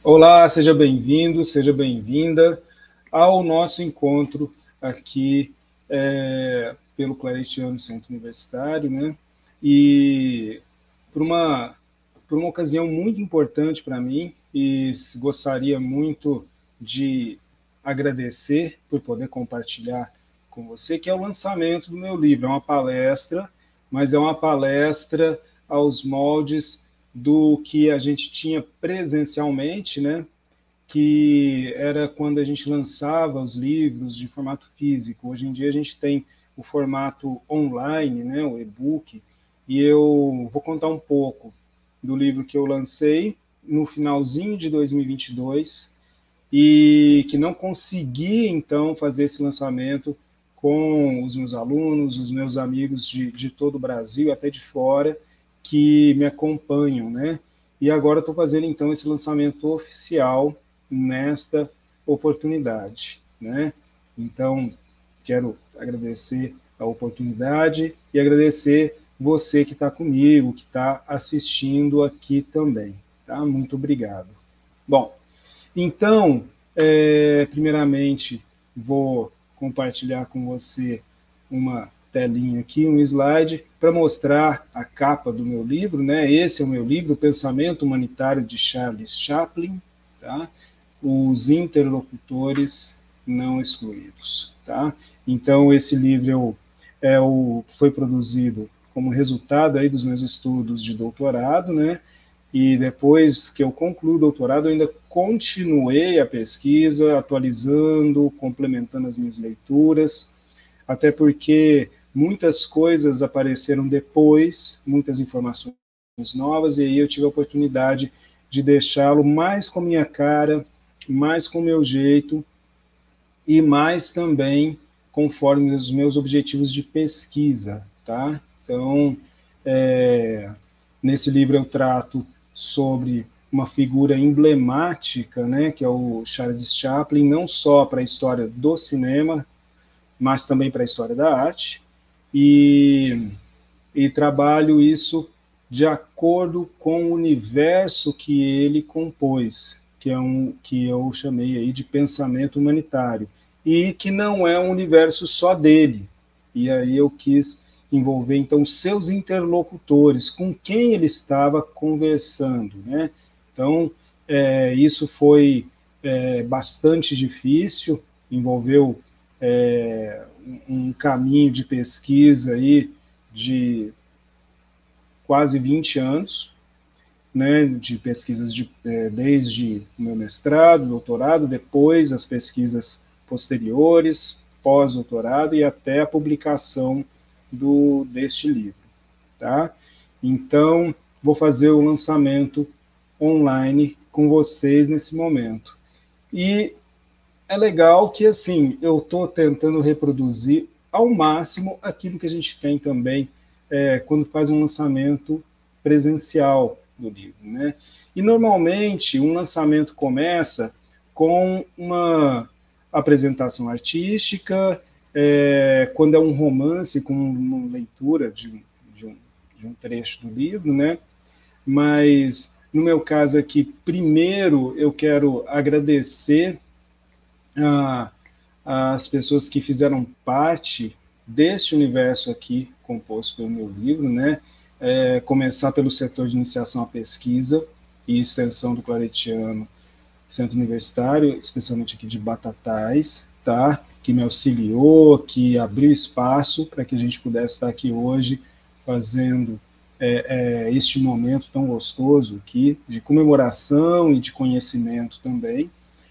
Olá, seja bem-vindo, seja bem-vinda ao nosso encontro aqui pelo Claretiano Centro Universitário, né? E por uma, por uma ocasião muito importante para mim, e gostaria muito de agradecer por poder compartilhar com você, que é o lançamento do meu livro. É uma palestra, mas é uma palestra aos moldes do que a gente tinha presencialmente, né? Que era quando a gente lançava os livros de formato físico. Hoje em dia a gente tem o formato online, né, o e-book, e eu vou contar um pouco do livro que eu lancei no finalzinho de 2022 e que não consegui, então, fazer esse lançamento com os meus alunos, os meus amigos de todo o Brasil, até de fora, que me acompanham, né? E agora estou fazendo, então, esse lançamento oficial nesta oportunidade, né? Então, quero agradecer a oportunidade e agradecer você que está comigo, que está assistindo aqui também, tá? Muito obrigado. Bom, então, primeiramente, vou compartilhar com você uma telinha aqui, um slide, para mostrar a capa do meu livro, né? Esse é o meu livro, O Pensamento Humanitário de Charles Chaplin, tá? Os interlocutores não excluídos, tá? Então, esse livro foi produzido como resultado aí dos meus estudos de doutorado, né? E depois que eu concluí o doutorado, eu ainda continuei a pesquisa, atualizando, complementando as minhas leituras, até porque muitas coisas apareceram depois, muitas informações novas, e aí eu tive a oportunidade de deixá-lo mais com minha cara, mais com meu jeito, e mais também conforme os meus objetivos de pesquisa, tá? Então, nesse livro eu trato sobre uma figura emblemática, né, que é o Charles Chaplin, não só para a história do cinema, mas também para a história da arte, e, e trabalho isso de acordo com o universo que ele compôs, que é que eu chamei aí de pensamento humanitário, e que não é um universo só dele. E aí eu quis envolver então seus interlocutores, com quem ele estava conversando, né? Então isso foi bastante difícil, envolveu um caminho de pesquisa aí de quase 20 anos, né, de pesquisas desde o meu mestrado, doutorado, depois as pesquisas posteriores, pós-doutorado e até a publicação deste livro. Tá? Então, vou fazer o lançamento online com vocês nesse momento. E é legal que, assim, eu estou tentando reproduzir ao máximo aquilo que a gente tem também quando faz um lançamento presencial do livro, né? E, normalmente, um lançamento começa com uma apresentação artística, quando é um romance, com uma leitura de um trecho do livro, né? Mas, no meu caso aqui, primeiro eu quero agradecer as pessoas que fizeram parte deste universo aqui composto pelo meu livro, né? Começar pelo setor de iniciação à pesquisa e extensão do Claretiano Centro Universitário, especialmente aqui de Batatais, tá? Que me auxiliou, que abriu espaço para que a gente pudesse estar aqui hoje fazendo este momento tão gostoso aqui de comemoração e de conhecimento também.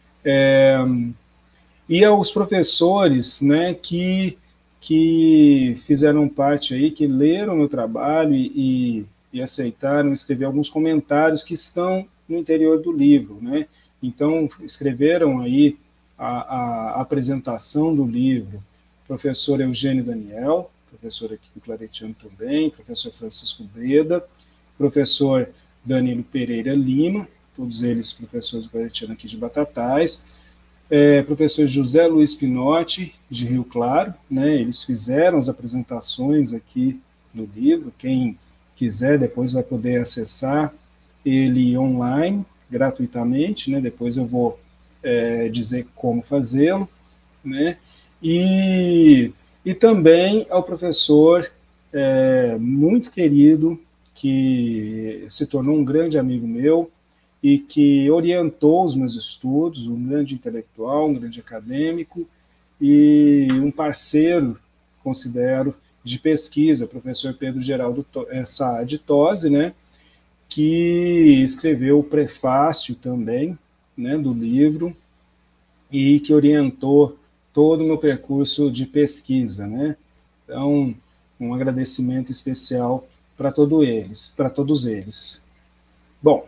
E aos professores, né, que fizeram parte aí, que leram meu trabalho e aceitaram escrever alguns comentários que estão no interior do livro, né? Então, escreveram aí a apresentação do livro, professor Eugênio Daniel, professor aqui do Claretiano também, professor Francisco Breda, professor Danilo Pereira Lima, todos eles professores do Claretiano aqui de Batatais, professor José Luiz Pinotti, de Rio Claro, né? Eles fizeram as apresentações aqui no livro, quem quiser depois vai poder acessar ele online, gratuitamente, né? Depois eu vou dizer como fazê-lo, né? E também ao professor muito querido, que se tornou um grande amigo meu e que orientou os meus estudos, um grande intelectual, um grande acadêmico e um parceiro, considero, de pesquisa, professor Pedro Geraldo Saad Tosi, né, que escreveu o prefácio também, né, do livro e que orientou todo o meu percurso de pesquisa, né? Então, um agradecimento especial para todos eles. Bom,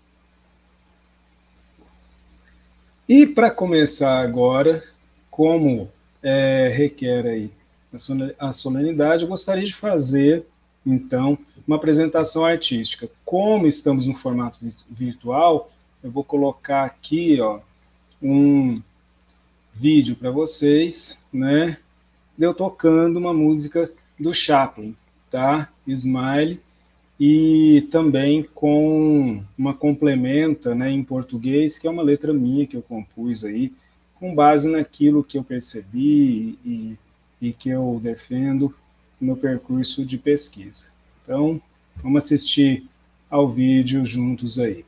e para começar agora, como requer aí a solenidade, eu gostaria de fazer, então, uma apresentação artística. Como estamos no formato virtual, eu vou colocar aqui, ó, um vídeo para vocês, né? Eu tocando uma música do Chaplin, tá? Smile, e também com uma complementa, né, em português, que é uma letra minha que eu compus aí, com base naquilo que eu percebi e que eu defendo no meu percurso de pesquisa. Então, vamos assistir ao vídeo juntos aí.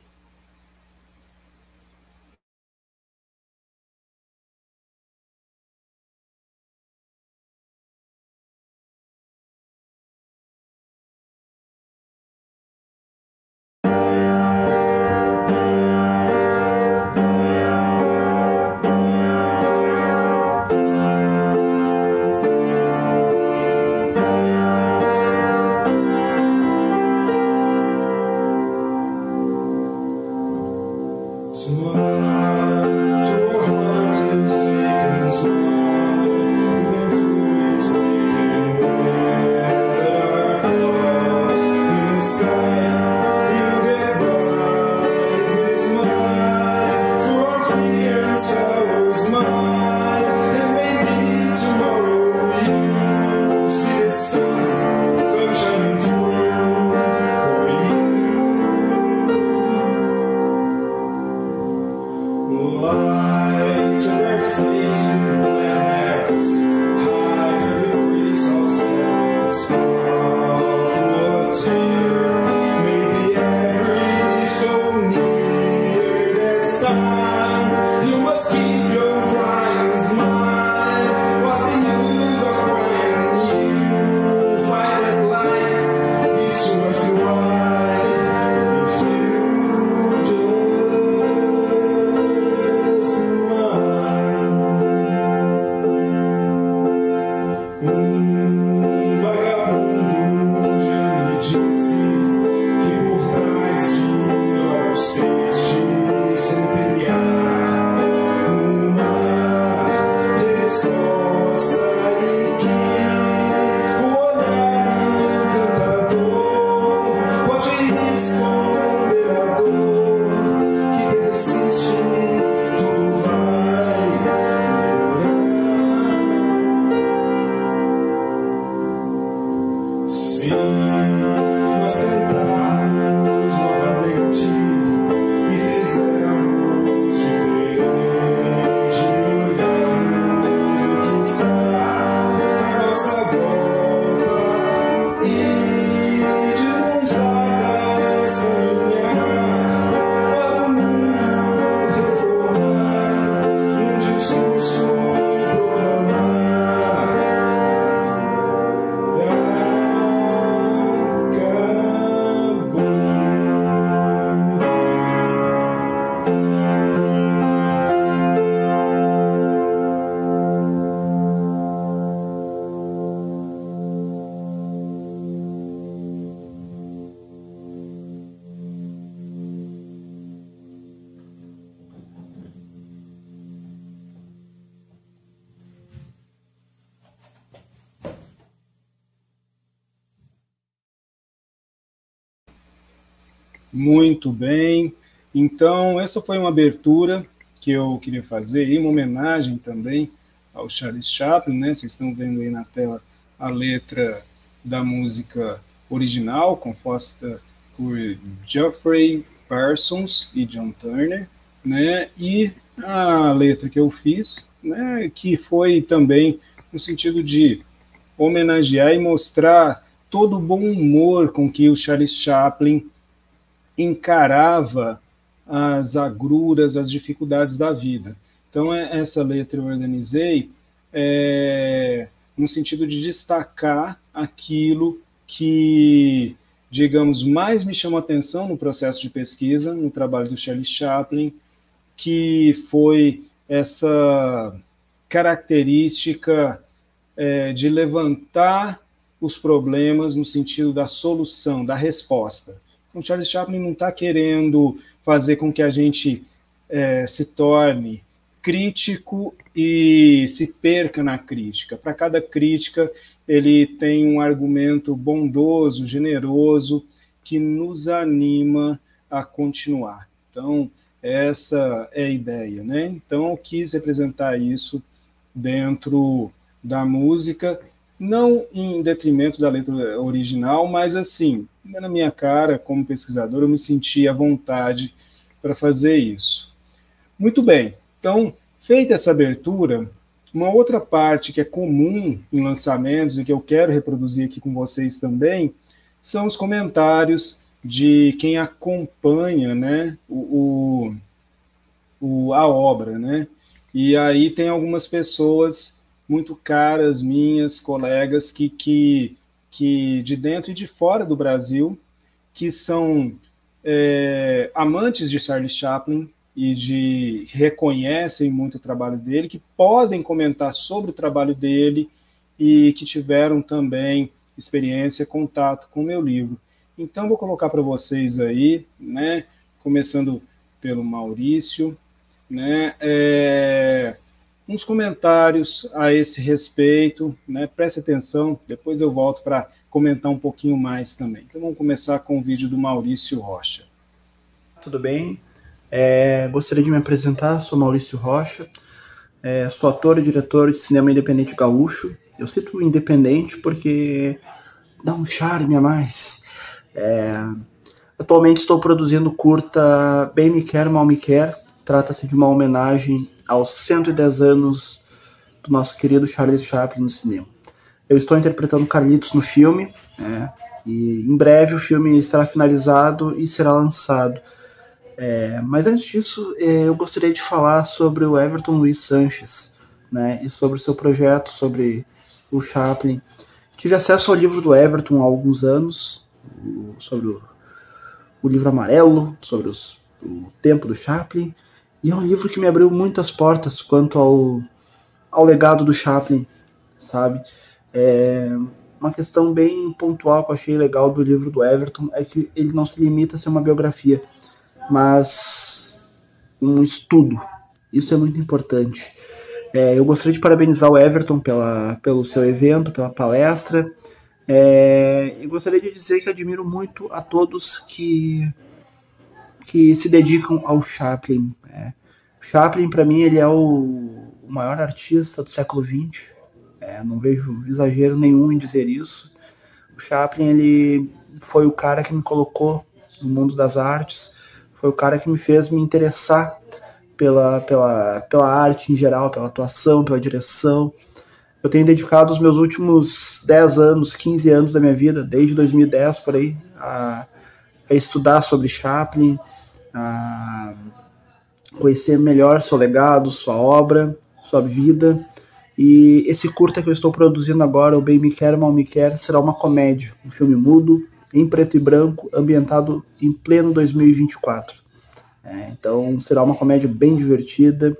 Muito bem. Então, essa foi uma abertura que eu queria fazer, e uma homenagem também ao Charles Chaplin, né? Vocês estão vendo aí na tela a letra da música original, composta por Geoffrey Parsons e John Turner, né? E a letra que eu fiz, né, que foi também no sentido de homenagear e mostrar todo o bom humor com que o Charles Chaplin encarava as agruras, as dificuldades da vida. Então, essa letra eu organizei no sentido de destacar aquilo que, digamos, mais me chamou a atenção no processo de pesquisa, no trabalho do Charles Chaplin, que foi essa característica de levantar os problemas no sentido da solução, da resposta. Então, Charles Chaplin não está querendo fazer com que a gente se torne crítico e se perca na crítica. Para cada crítica, ele tem um argumento bondoso, generoso, que nos anima a continuar. Então, essa é a ideia, né? Então, eu quis representar isso dentro da música, não em detrimento da letra original, mas assim, na minha cara, como pesquisador, eu me senti à vontade para fazer isso. Muito bem, então, feita essa abertura, uma outra parte que é comum em lançamentos e que eu quero reproduzir aqui com vocês também, são os comentários de quem acompanha, né, a obra, né? E aí tem algumas pessoas muito caras minhas, colegas, que de dentro e de fora do Brasil, que são amantes de Charles Chaplin e reconhecem muito o trabalho dele, que podem comentar sobre o trabalho dele e que tiveram também experiência, contato com o meu livro. Então, vou colocar para vocês aí, né, começando pelo Maurício, né, uns comentários a esse respeito, né, preste atenção, depois eu volto para comentar um pouquinho mais também. Então vamos começar com o vídeo do Maurício Rocha. Tudo bem? Gostaria de me apresentar, sou Maurício Rocha, sou ator e diretor de cinema independente gaúcho. Eu cito independente porque dá um charme a mais. Atualmente estou produzindo o curta Bem Me Quer, Mal Me Quer. Trata-se de uma homenagem aos 110 anos do nosso querido Charles Chaplin no cinema. Eu estou interpretando Carlitos no filme, e em breve o filme será finalizado e será lançado. Mas antes disso, eu gostaria de falar sobre o Everton Luiz Sanches, né, e sobre o seu projeto, sobre o Chaplin. Tive acesso ao livro do Everton há alguns anos, sobre o livro amarelo, sobre o tempo do Chaplin, e é um livro que me abriu muitas portas quanto ao legado do Chaplin, sabe? Uma questão bem pontual que eu achei legal do livro do Everton é que ele não se limita a ser uma biografia, mas um estudo. Isso é muito importante. Eu gostaria de parabenizar o Everton pelo seu evento, pela palestra, e gostaria de dizer que admiro muito a todos que se dedicam ao Chaplin. O Chaplin, para mim, ele é o maior artista do século XX. Não vejo exagero nenhum em dizer isso. O Chaplin, ele foi o cara que me colocou no mundo das artes, foi o cara que me fez me interessar pela arte em geral, pela atuação, pela direção. Eu tenho dedicado os meus últimos 10 anos, 15 anos da minha vida, desde 2010 por aí, a estudar sobre Chaplin, a conhecer melhor seu legado, sua obra, sua vida. E esse curta que eu estou produzindo agora, o Bem Me Quer, Mal Me Quer, será uma comédia, um filme mudo, em preto e branco, ambientado em pleno 2024. Então será uma comédia bem divertida.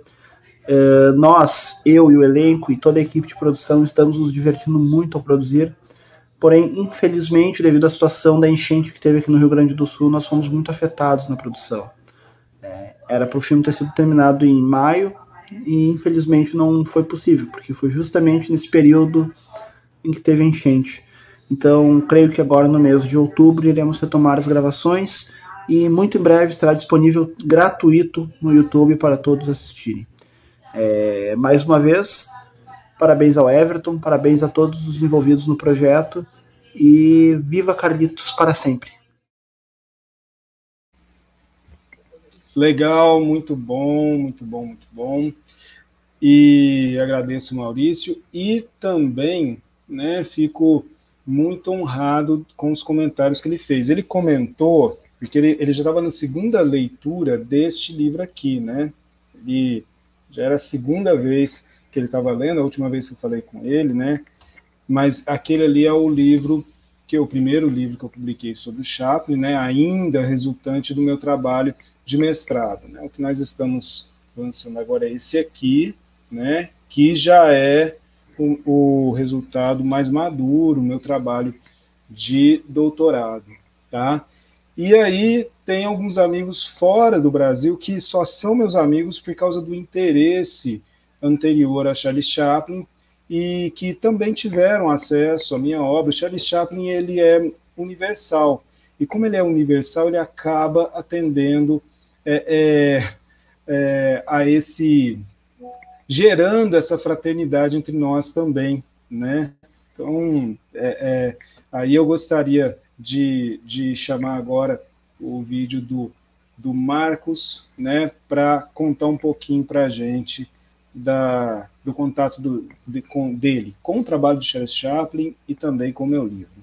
Nós, eu e o elenco e toda a equipe de produção estamos nos divertindo muito ao produzir, porém, infelizmente, devido à situação da enchente que teve aqui no Rio Grande do Sul, nós fomos muito afetados na produção. Era para o filme ter sido terminado em maio e infelizmente não foi possível, porque foi justamente nesse período em que teve a enchente. Então, creio que agora no mês de outubro iremos retomar as gravações e muito em breve estará disponível gratuito no YouTube para todos assistirem. Mais uma vez, parabéns ao Everton, parabéns a todos os envolvidos no projeto e viva Carlitos para sempre! Legal, muito bom, muito bom, muito bom. E agradeço, Maurício, e também, né, fico muito honrado com os comentários que ele fez. Ele comentou, porque ele já estava na segunda leitura deste livro aqui, né? Ele já era a segunda vez que ele estava lendo, a última vez que eu falei com ele, né? Mas aquele ali é o livro o primeiro livro que eu publiquei sobre o Chaplin, né, ainda resultante do meu trabalho de mestrado, né? O que nós estamos lançando agora é esse aqui, né, que já é o resultado mais maduro, meu trabalho de doutorado, tá? E aí tem alguns amigos fora do Brasil que só são meus amigos por causa do interesse anterior a Charles Chaplin e que também tiveram acesso à minha obra. O Charles Chaplin, ele é universal, e como ele é universal, ele acaba atendendo a esse, gerando essa fraternidade entre nós também, né? Então, aí eu gostaria de chamar agora o vídeo do Marcos, né, para contar um pouquinho para a gente do contato dele com o trabalho de Charles Chaplin e também com o meu livro.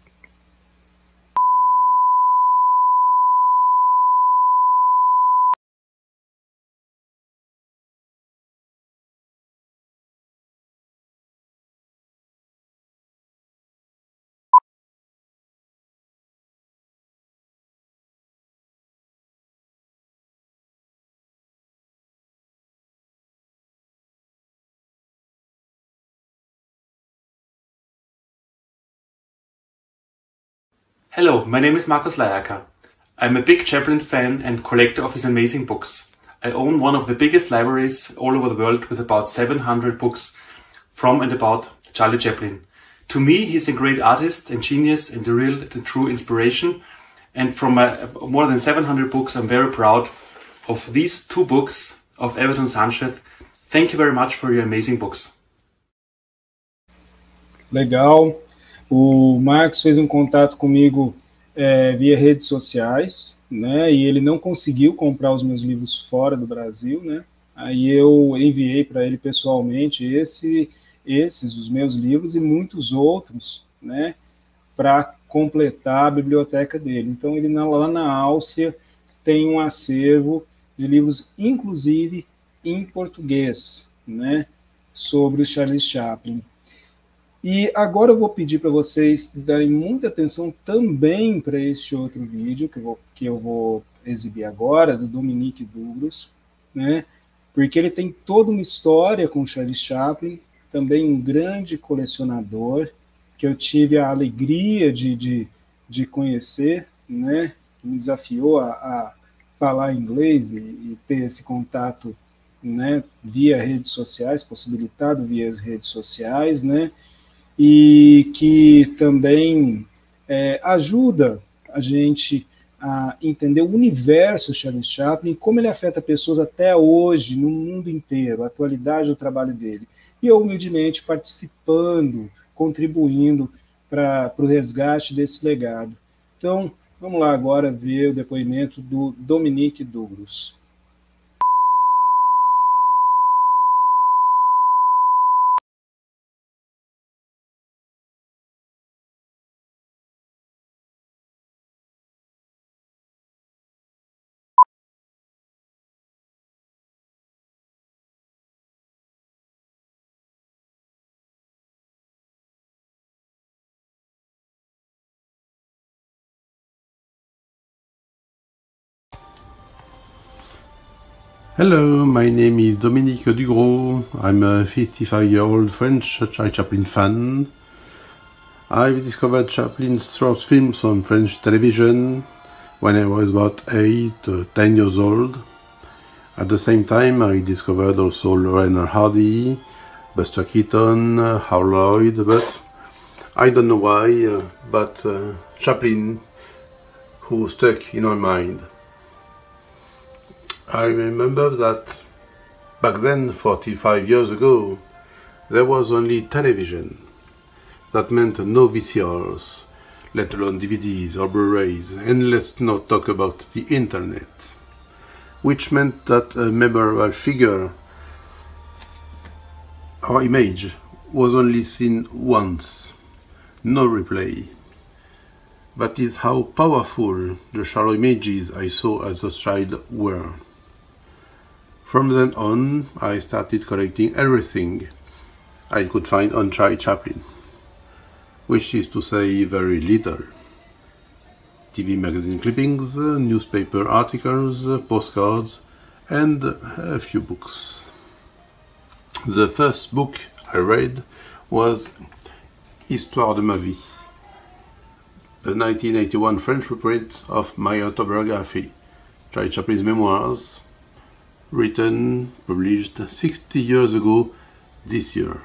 Hello, my name is Markus Lajacker. I'm a big Chaplin fan and collector of his amazing books. I own one of the biggest libraries all over the world with about 700 books from and about Charlie Chaplin. To me, he's a great artist and genius and a real and true inspiration. And from more than 700 books, I'm very proud of these 2 books of Everton Sanchez. Thank you very much for your amazing books. Legal. O Marcos fez um contato comigo via redes sociais, né? E ele não conseguiu comprar os meus livros fora do Brasil, né? Aí eu enviei para ele pessoalmente esses, os meus livros e muitos outros, né? Para completar a biblioteca dele. Então, ele lá na Áustria tem um acervo de livros, inclusive em português, né? Sobre o Charles Chaplin. E agora eu vou pedir para vocês darem muita atenção também para este outro vídeo que eu vou exibir agora, do Dominique Douglas, né? Porque ele tem toda uma história com Charles Chaplin, também um grande colecionador, que eu tive a alegria de conhecer, né? Que me desafiou a falar inglês e ter esse contato, né? Via redes sociais, possibilitado via redes sociais, né? E que também ajuda a gente a entender o universo Charles Chaplin, como ele afeta pessoas até hoje, no mundo inteiro, a atualidade do trabalho dele. E eu, humildemente, participando, contribuindo para o resgate desse legado. Então, vamos lá agora ver o depoimento do Dominique Douglas. Hello, my name is Dominique Dugros. I'm a 55-year-old French Charlie Chaplin fan. I've discovered Chaplin's short films on French television when I was about 8 or 10 years old. At the same time, I discovered also Lorraine Hardy, Buster Keaton, Hal Lloyd, but I don't know why, but Chaplin who stuck in my mind. I remember that back then, 45 years ago, there was only television. That meant no VCRs, let alone DVDs or Blu-rays, and let's not talk about the internet. which meant that a memorable figure or image was only seen once, no replay. That is how powerful the shallow images I saw as a child were. From then on, I started collecting everything I could find on Charlie Chaplin, which is to say very little. TV magazine clippings, newspaper articles, postcards, and a few books. The first book I read was Histoire de ma vie, a 1981 French reprint of my autobiography, Charlie Chaplin's Memoirs, written, published 60 years ago this year.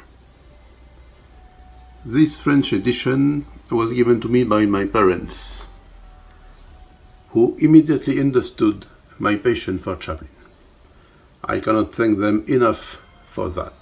This French edition was given to me by my parents, who immediately understood my passion for Chaplin. I cannot thank them enough for that.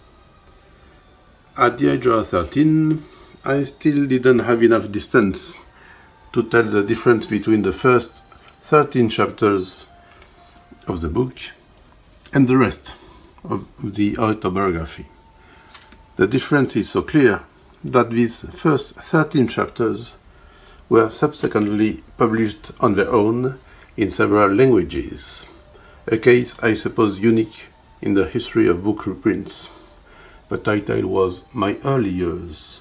At the age of 13, I still didn't have enough distance to tell the difference between the first 13 chapters of the book and the rest of the autobiography. The difference is so clear that these first 13 chapters were subsequently published on their own in several languages, a case I suppose unique in the history of book reprints. The title was My Early Years.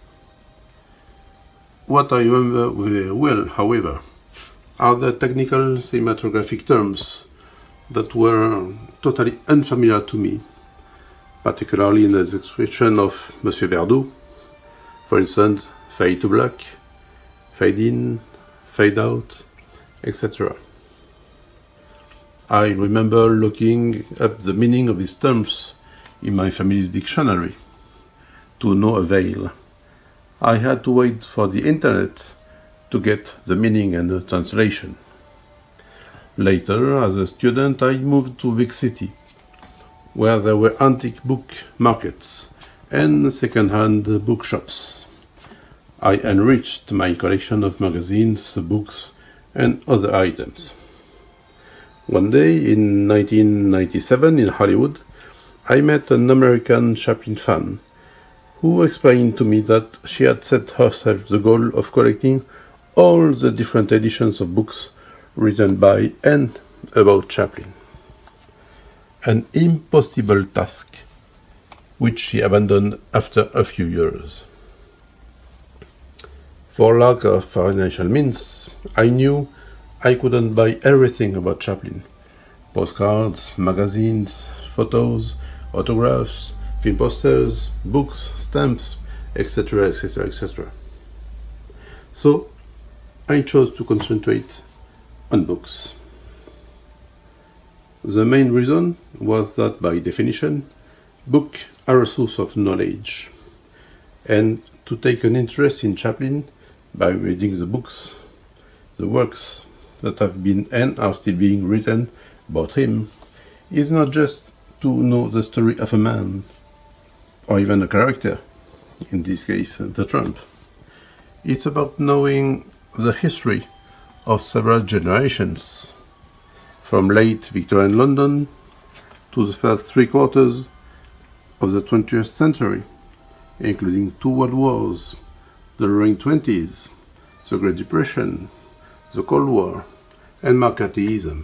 What I remember very well, however, are the technical cinematographic terms that were totally unfamiliar to me, particularly in the expression of Monsieur Verdoux, for instance, fade to black, fade in, fade out, etc. I remember looking up the meaning of these terms in my family's dictionary, to no avail. I had to wait for the internet to get the meaning and the translation. Later, as a student, I moved to a big city, where there were antique book markets and second-hand bookshops. I enriched my collection of magazines, books, and other items. One day, in 1997 in Hollywood, I met an American Chaplin fan who explained to me that she had set herself the goal of collecting all the different editions of books written by and about Chaplin. An impossible task, which she abandoned after a few years. For lack of financial means, I knew I couldn't buy everything about Chaplin: postcards, magazines, photos, autographs, film posters, books, stamps, etc., etc., etc. So I chose to concentrate on books. The main reason was that, by definition, books are a source of knowledge, and to take an interest in Chaplin by reading the books, the works that have been and are still being written about him, is not just to know the story of a man, or even a character, in this case the Trump. It's about knowing the history of several generations, from late Victorian London to the first 3/4 of the 20th century, including 2 world wars, the Roaring Twenties, the Great Depression, the Cold War, and McCarthyism.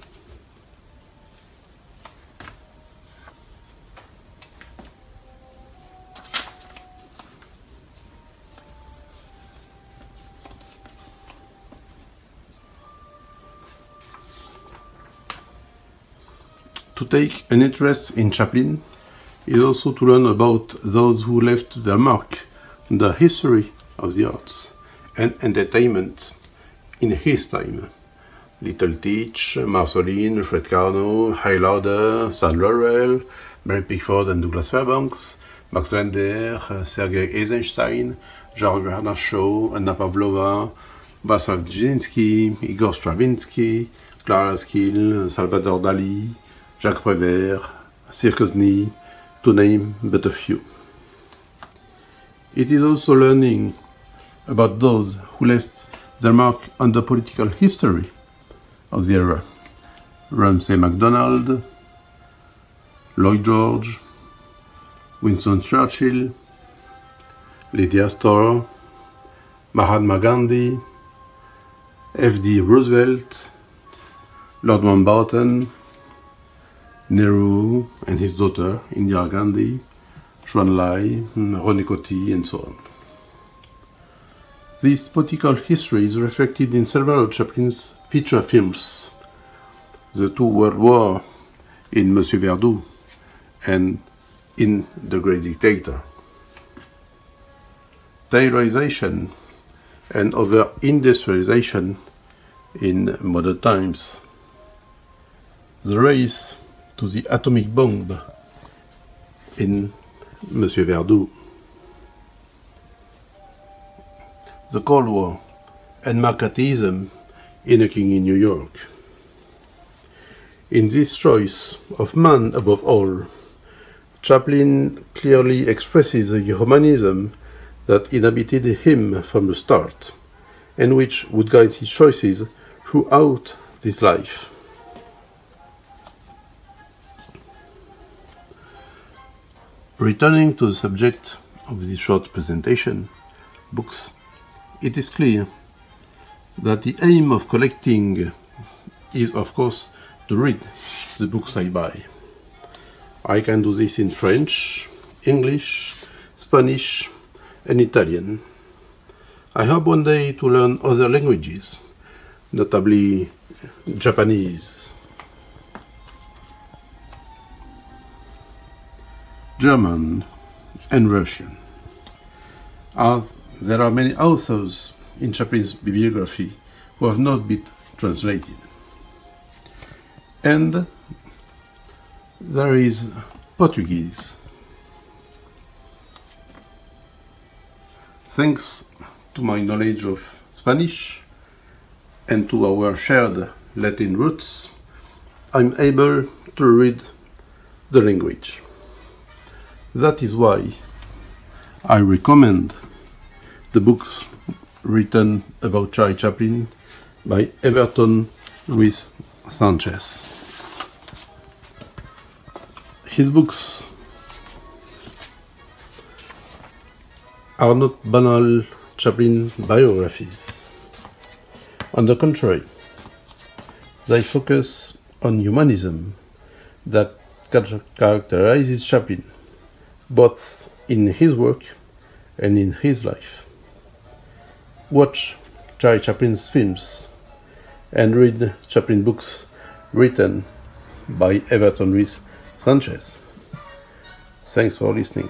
To take an interest in Chaplin is also to learn about those who left their mark on the history of the arts and entertainment in his time. Little Teach, Marceline, Fred Karno, Hal Lauder, Sam Laurel, Mary Pickford and Douglas Fairbanks, Max Linder, Sergei Eisenstein, George Bernard Shaw, Anna Pavlova, Václav Dzerzhinsky, Igor Stravinsky, Clara Skill, Salvador Dali, Jacques Prévert, Circusny, to name but a few. It is also learning about those who left their mark on the political history of the era, Ramsay MacDonald, Lloyd George, Winston Churchill, Lady Astor, Mahatma Gandhi, F.D. Roosevelt, Lord Mountbatten, Nehru and his daughter Indira Gandhi, Zhou Enlai, René Coty, and so on. This political history is reflected in several of Chaplin's feature films: The Two World Wars in Monsieur Verdoux and in The Great Dictator. Taylorization and over-industrialization in modern times. The race to the atomic bomb in Monsieur Verdoux. The Cold War and McCarthyism in A King in New York. In this choice of man above all, Chaplin clearly expresses a humanism that inhabited him from the start, and which would guide his choices throughout this life. Returning to the subject of this short presentation, books, it is clear that the aim of collecting is, of course, to read the books I buy. I can do this in French, English, Spanish, and Italian. I hope one day to learn other languages, notably Japanese, German, and Russian. As there are many authors in Chaplin's bibliography who have not been translated. And there is Portuguese. Thanks to my knowledge of Spanish and to our shared Latin roots, I'm able to read the language. That is why I recommend the books written about Charlie Chaplin by Everton Ruiz Sanchez. His books are not banal Chaplin biographies. On the contrary, they focus on humanism that characterizes Chaplin, both in his work and in his life. Watch Charlie Chaplin's films and read Chaplin books written by Everton Ruiz Sanchez. Thanks for listening.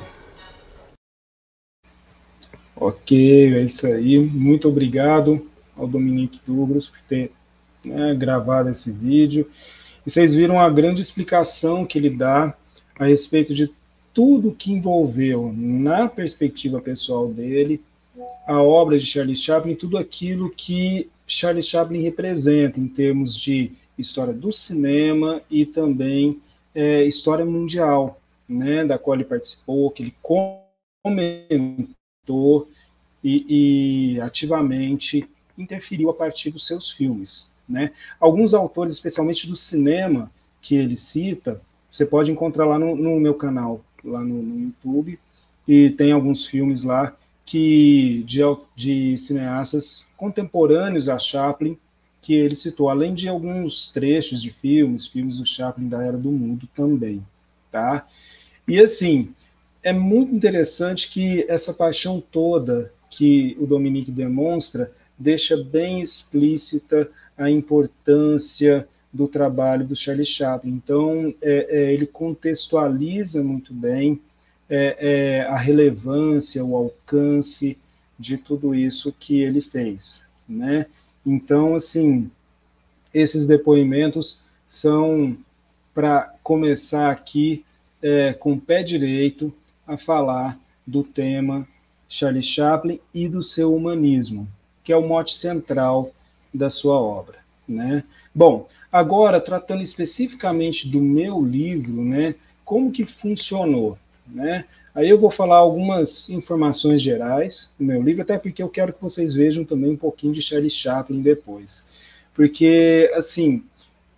Ok, é isso aí. Muito obrigado ao Dominique Douglas por ter gravado esse vídeo. E vocês viram a grande explicação que ele dá a respeito de tudo que envolveu, na perspectiva pessoal dele, a obra de Charlie Chaplin, tudo aquilo que Charlie Chaplin representa em termos de história do cinema e também história mundial, né, da qual ele participou, que ele comentou e ativamente interferiu a partir dos seus filmes, né? Alguns autores, especialmente do cinema, que ele cita, você pode encontrar lá no meu canal, lá no YouTube, e tem alguns filmes lá que de cineastas contemporâneos a Chaplin, que ele citou, além de alguns trechos de filmes do Chaplin da Era do Mundo também, tá? E assim, é muito interessante que essa paixão toda que o Dominique demonstra deixa bem explícita a importância do trabalho do Charlie Chaplin. Então, ele contextualiza muito bem a relevância, o alcance de tudo isso que ele fez, né? Então, assim, esses depoimentos são para começar aqui com o pé direito a falar do tema Charlie Chaplin e do seu humanismo, que é o mote central da sua obra, né? Bom, agora, tratando especificamente do meu livro, né, como que funcionou, né? Aí eu vou falar algumas informações gerais do meu livro, até porque eu quero que vocês vejam também um pouquinho de Charlie Chaplin depois. Porque, assim,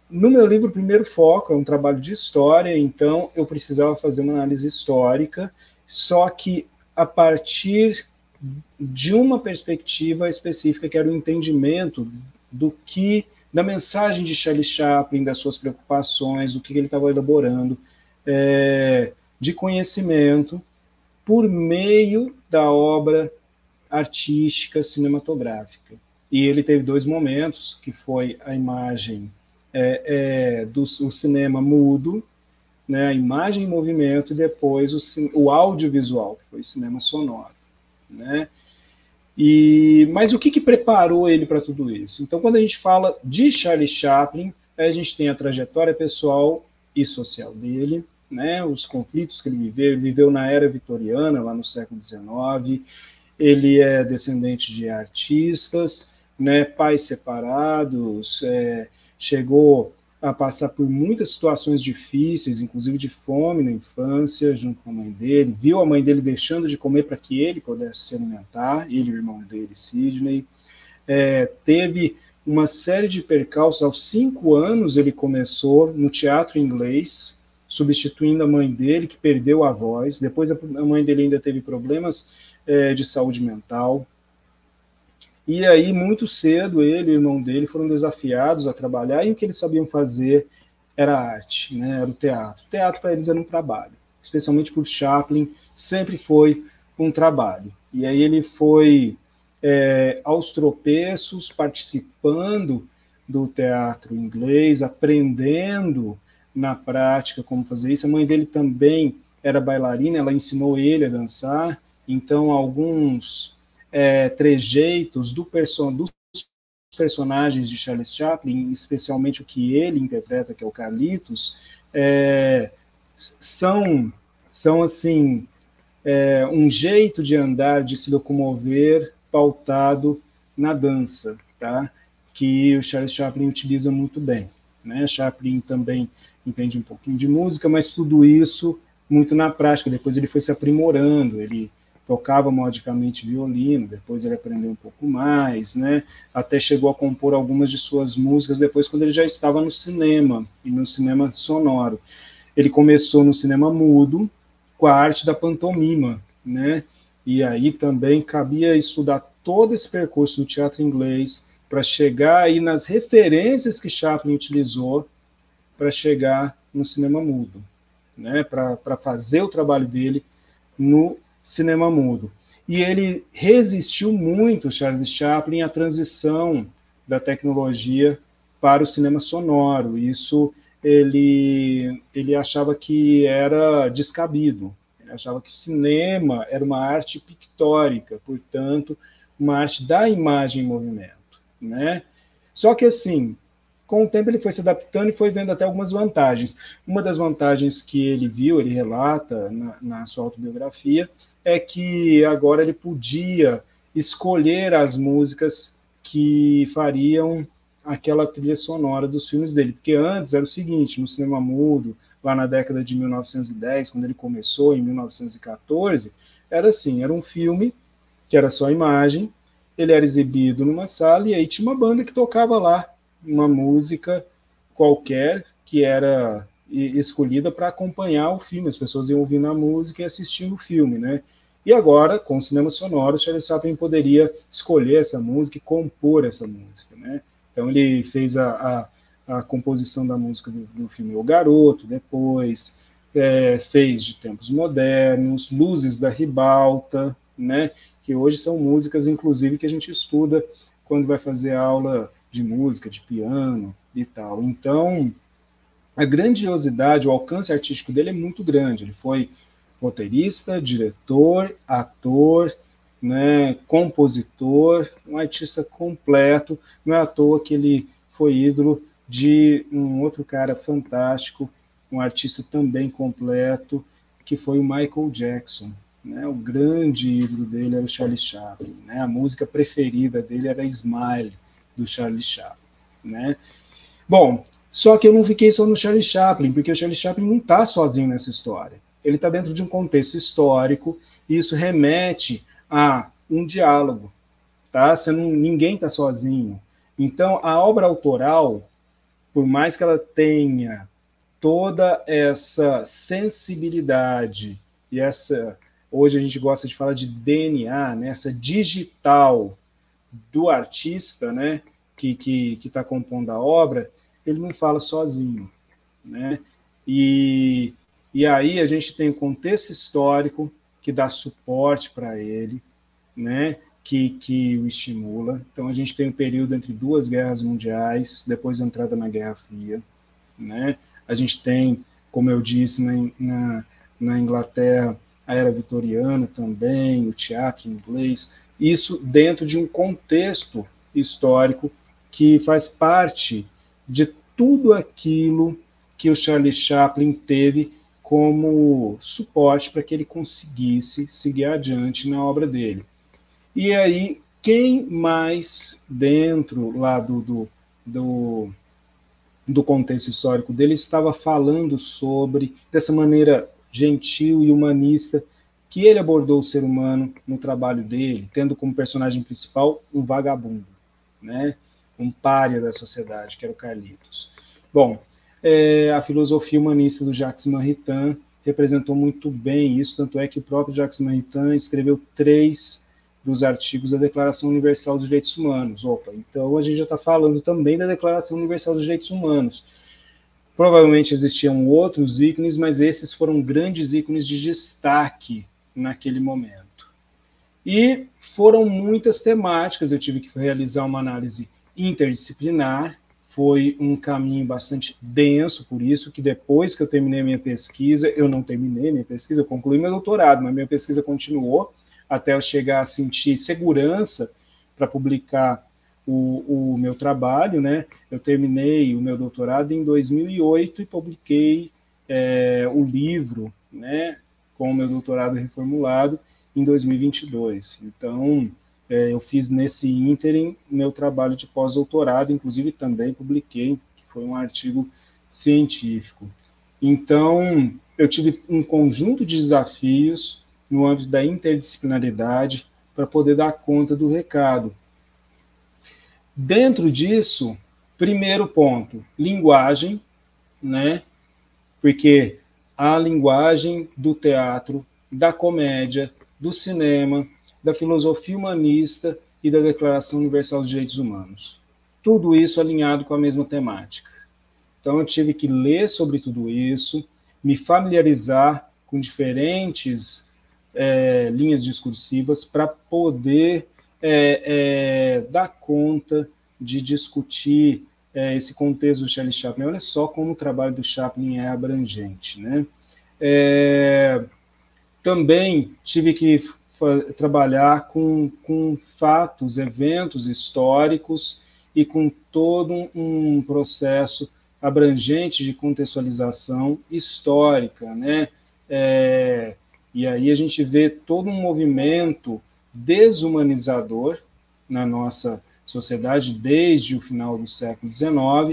no meu livro, o primeiro foco é um trabalho de história, então eu precisava fazer uma análise histórica, só que a partir de uma perspectiva específica, que era o entendimento da mensagem de Charlie Chaplin, das suas preocupações, do que ele estava elaborando, de conhecimento, por meio da obra artística cinematográfica. E ele teve dois momentos, que foi a imagem do cinema mudo, né, a imagem em movimento, e depois o audiovisual, que foi o cinema sonoro. Né? Mas o que preparou ele para tudo isso? Então, quando a gente fala de Charlie Chaplin, a gente tem a trajetória pessoal e social dele, né, os conflitos que ele viveu na era vitoriana, lá no século XIX. Ele é descendente de artistas, né, pais separados, chegou a passar por muitas situações difíceis, inclusive de fome na infância, junto com a mãe dele, viu a mãe dele deixando de comer para que ele pudesse se alimentar, ele e o irmão dele, Sidney. Teve uma série de percalços. Aos 5 anos ele começou no teatro inglês, substituindo a mãe dele, que perdeu a voz. Depois a mãe dele ainda teve problemas de saúde mental. E aí, muito cedo, ele e o irmão dele foram desafiados a trabalhar, e o que eles sabiam fazer era a arte, né? Era o teatro. O teatro, para eles, era um trabalho. Especialmente por Chaplin, sempre foi um trabalho. E aí ele foi, aos tropeços, participando do teatro inglês, aprendendo na prática como fazer isso. A mãe dele também era bailarina, ela ensinou ele a dançar, então alguns trejeitos dos personagens de Charles Chaplin, especialmente o que ele interpreta, que é o Carlitos, são assim, um jeito de andar, de se locomover, pautado na dança, tá? Que o Charles Chaplin utiliza muito bem. Né? Chaplin também entende um pouquinho de música, mas tudo isso muito na prática. Depois ele foi se aprimorando, ele tocava modicamente violino, depois ele aprendeu um pouco mais, né? Até chegou a compor algumas de suas músicas depois, quando ele já estava no cinema, e no cinema sonoro. Ele começou no cinema mudo, com a arte da pantomima, né? E aí também cabia estudar todo esse percurso do teatro inglês para chegar aí nas referências que Chaplin utilizou para chegar no cinema mudo, né? Para fazer o trabalho dele no cinema mudo. E ele resistiu muito, Charles Chaplin, à transição da tecnologia para o cinema sonoro. Isso ele achava que era descabido. Ele achava que o cinema era uma arte pictórica, portanto, uma arte da imagem em movimento, né? Só que, assim, com o tempo ele foi se adaptando e foi vendo até algumas vantagens. Uma das vantagens que ele viu, ele relata na sua autobiografia, é que agora ele podia escolher as músicas que fariam aquela trilha sonora dos filmes dele, porque antes era o seguinte, no cinema mudo, lá na década de 1910, quando ele começou, em 1914, era assim, era um filme que era só imagem, ele era exibido numa sala, e aí tinha uma banda que tocava lá uma música qualquer que era escolhida para acompanhar o filme, as pessoas iam ouvindo a música e assistindo o filme, né? E agora, com o cinema sonoro, Charles Chaplin poderia escolher essa música e compor essa música, né? Então ele fez a composição da música do filme O Garoto, depois fez de Tempos Modernos, Luzes da Ribalta, né? Que hoje são músicas, inclusive, que a gente estuda quando vai fazer aula de música, de piano e tal. Então, a grandiosidade, o alcance artístico dele é muito grande. Ele foi roteirista, diretor, ator, né, compositor, um artista completo. Não é à toa que ele foi ídolo de um outro cara fantástico, um artista também completo, que foi o Michael Jackson. Né? O grande ídolo dele era o Charlie Chaplin. Né? A música preferida dele era Smile, do Charlie Chaplin. Né? Bom, só que eu não fiquei só no Charlie Chaplin, porque o Charlie Chaplin não está sozinho nessa história. Ele está dentro de um contexto histórico, e isso remete a um diálogo. Tá? Ninguém está sozinho. Então, a obra autoral, por mais que ela tenha toda essa sensibilidade e essa, hoje a gente gosta de falar de DNA, né, essa digital do artista, né, que está compondo a obra, ele não fala sozinho, né? E aí a gente tem o contexto histórico que dá suporte para ele, né? Que o estimula. Então a gente tem um período entre duas guerras mundiais, depois da entrada na Guerra Fria, né? A gente tem, como eu disse, na Inglaterra, a era vitoriana também, o teatro inglês, isso dentro de um contexto histórico que faz parte de tudo aquilo que o Charlie Chaplin teve como suporte para que ele conseguisse seguir adiante na obra dele. E aí, quem mais dentro lá do contexto histórico dele estava falando sobre, dessa maneira gentil e humanista, que ele abordou o ser humano no trabalho dele, tendo como personagem principal um vagabundo, né? Um pária da sociedade, que era o Carlitos. Bom, a filosofia humanista do Jacques Maritain representou muito bem isso, tanto é que o próprio Jacques Maritain escreveu 3 dos artigos da Declaração Universal dos Direitos Humanos. Opa, então a gente já está falando também da Declaração Universal dos Direitos Humanos. Provavelmente existiam outros ícones, mas esses foram grandes ícones de destaque naquele momento. E foram muitas temáticas, eu tive que realizar uma análise interdisciplinar, foi um caminho bastante denso, por isso que depois que eu terminei minha pesquisa, eu não terminei minha pesquisa, eu concluí meu doutorado, mas minha pesquisa continuou até eu chegar a sentir segurança para publicar o meu trabalho, né? Eu terminei o meu doutorado em 2008 e publiquei o livro, né, com o meu doutorado reformulado em 2022. Então, eu fiz nesse ínterim meu trabalho de pós-doutorado, inclusive também publiquei, que foi um artigo científico. Então, eu tive um conjunto de desafios no âmbito da interdisciplinaridade para poder dar conta do recado. Dentro disso, primeiro ponto, linguagem, né? Porque a linguagem do teatro, da comédia, do cinema, da filosofia humanista e da Declaração Universal dos Direitos Humanos. Tudo isso alinhado com a mesma temática. Então, eu tive que ler sobre tudo isso, me familiarizar com diferentes linhas discursivas para poder dar conta de discutir esse contexto do Charlie Chaplin. Olha só como o trabalho do Chaplin é abrangente, né? Também tive que trabalhar com fatos, eventos históricos e com todo um processo abrangente de contextualização histórica, né? E aí a gente vê todo um movimento desumanizador na nossa sociedade desde o final do século XIX,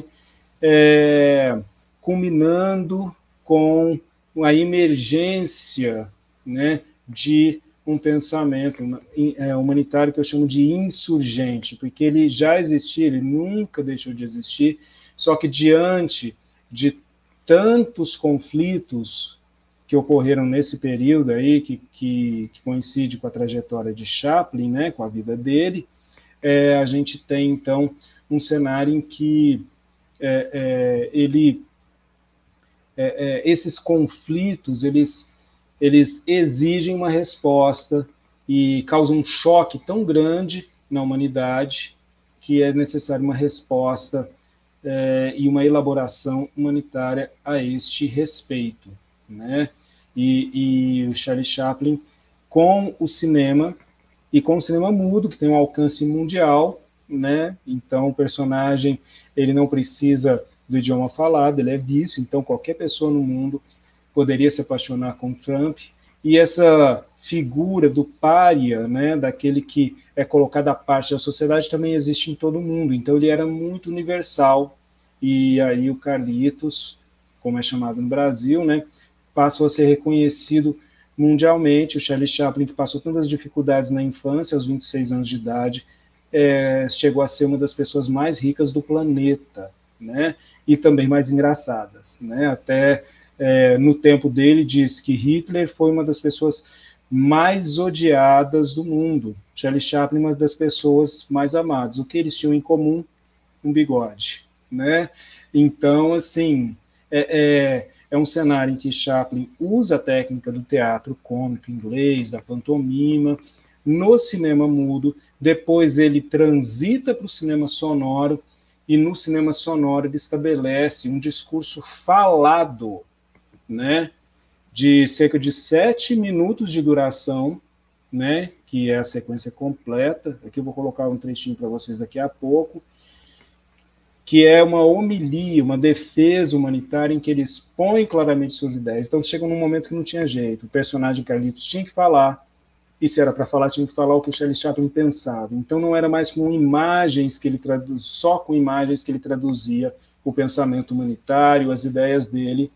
culminando com a emergência, né, de um pensamento humanitário que eu chamo de insurgente, porque ele já existia, ele nunca deixou de existir, só que diante de tantos conflitos que ocorreram nesse período aí, que coincide com a trajetória de Chaplin, né, com a vida dele, a gente tem, então, um cenário em que esses conflitos, eles exigem uma resposta e causam um choque tão grande na humanidade que é necessária uma resposta e uma elaboração humanitária a este respeito, né? E o Charlie Chaplin, com o cinema, e com o cinema mudo, que tem um alcance mundial, né? Então o personagem ele não precisa do idioma falado, ele é visto, então qualquer pessoa no mundo poderia se apaixonar com Trump, e essa figura do pária, né, daquele que é colocado à parte da sociedade, também existe em todo mundo, então ele era muito universal, e aí o Carlitos, como é chamado no Brasil, né, passou a ser reconhecido mundialmente. O Charlie Chaplin, que passou tantas dificuldades na infância, aos 26 anos de idade, chegou a ser uma das pessoas mais ricas do planeta, né? E também mais engraçadas, né? Até no tempo dele diz que Hitler foi uma das pessoas mais odiadas do mundo. Charlie Chaplin, uma das pessoas mais amadas. O que eles tinham em comum? Um bigode, né? Então, assim, é um cenário em que Chaplin usa a técnica do teatro cômico inglês, da pantomima, no cinema mudo, depois ele transita para o cinema sonoro, e no cinema sonoro ele estabelece um discurso falado, né, de cerca de 7 minutos de duração, né, que é a sequência completa. Aqui eu vou colocar um trechinho para vocês daqui a pouco, que é uma homilia, uma defesa humanitária em que ele expõe claramente suas ideias. Então chega num momento que não tinha jeito, o personagem Carlitos tinha que falar, e se era para falar, tinha que falar o que o Charlie Chaplin pensava. Então não era mais com imagens que ele só com imagens que ele traduzia o pensamento humanitário, as ideias dele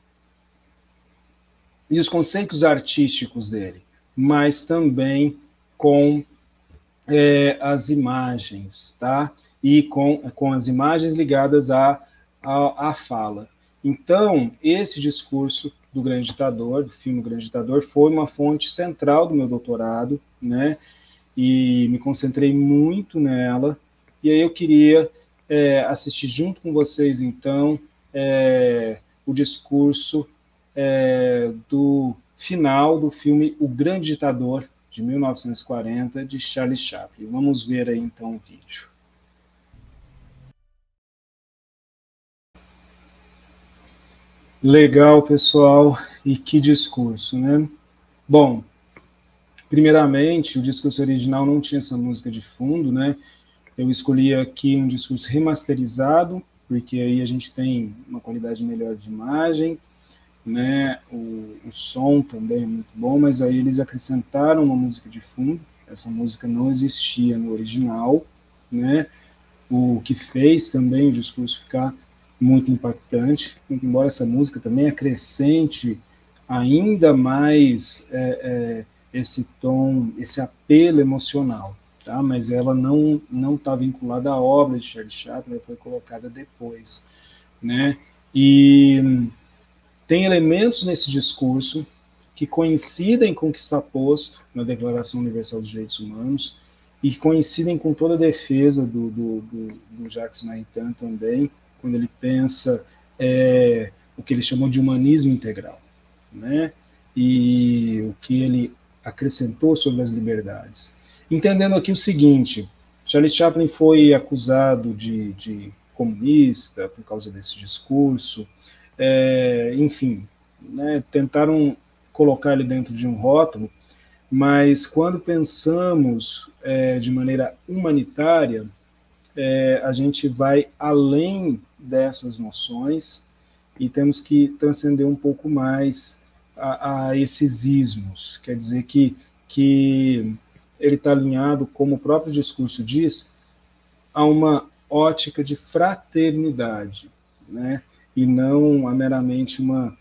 e os conceitos artísticos dele, mas também com as imagens, tá? E com as imagens ligadas à fala. Então, esse discurso do Grande Ditador, do filme Grande Ditador, foi uma fonte central do meu doutorado, né? E me concentrei muito nela, e aí eu queria assistir junto com vocês, então, o discurso do final do filme O Grande Ditador, de 1940, de Charlie Chaplin. Vamos ver aí, então, o vídeo. Legal, pessoal, e que discurso, né? Bom, primeiramente, o discurso original não tinha essa música de fundo, né? Eu escolhi aqui um discurso remasterizado, porque aí a gente tem uma qualidade melhor de imagem, né? O som também é muito bom, mas aí eles acrescentaram uma música de fundo. Essa música não existia no original, né? O que fez também o discurso ficar muito impactante, embora essa música também acrescente ainda mais esse tom, esse apelo emocional, tá? Mas ela não está vinculada à obra de Charlie Chaplin, ela foi colocada depois, né? E tem elementos nesse discurso que coincidem com o que está posto na Declaração Universal dos Direitos Humanos e que coincidem com toda a defesa do Jacques Maritain também, quando ele pensa o que ele chamou de humanismo integral, né? E o que ele acrescentou sobre as liberdades. Entendendo aqui o seguinte, Charlie Chaplin foi acusado de comunista por causa desse discurso, enfim, né, tentaram colocar ele dentro de um rótulo, mas quando pensamos de maneira humanitária, a gente vai além dessas noções e temos que transcender um pouco mais a esses ismos. Quer dizer que ele está alinhado, como o próprio discurso diz, a uma ótica de fraternidade, né? E não a meramente uma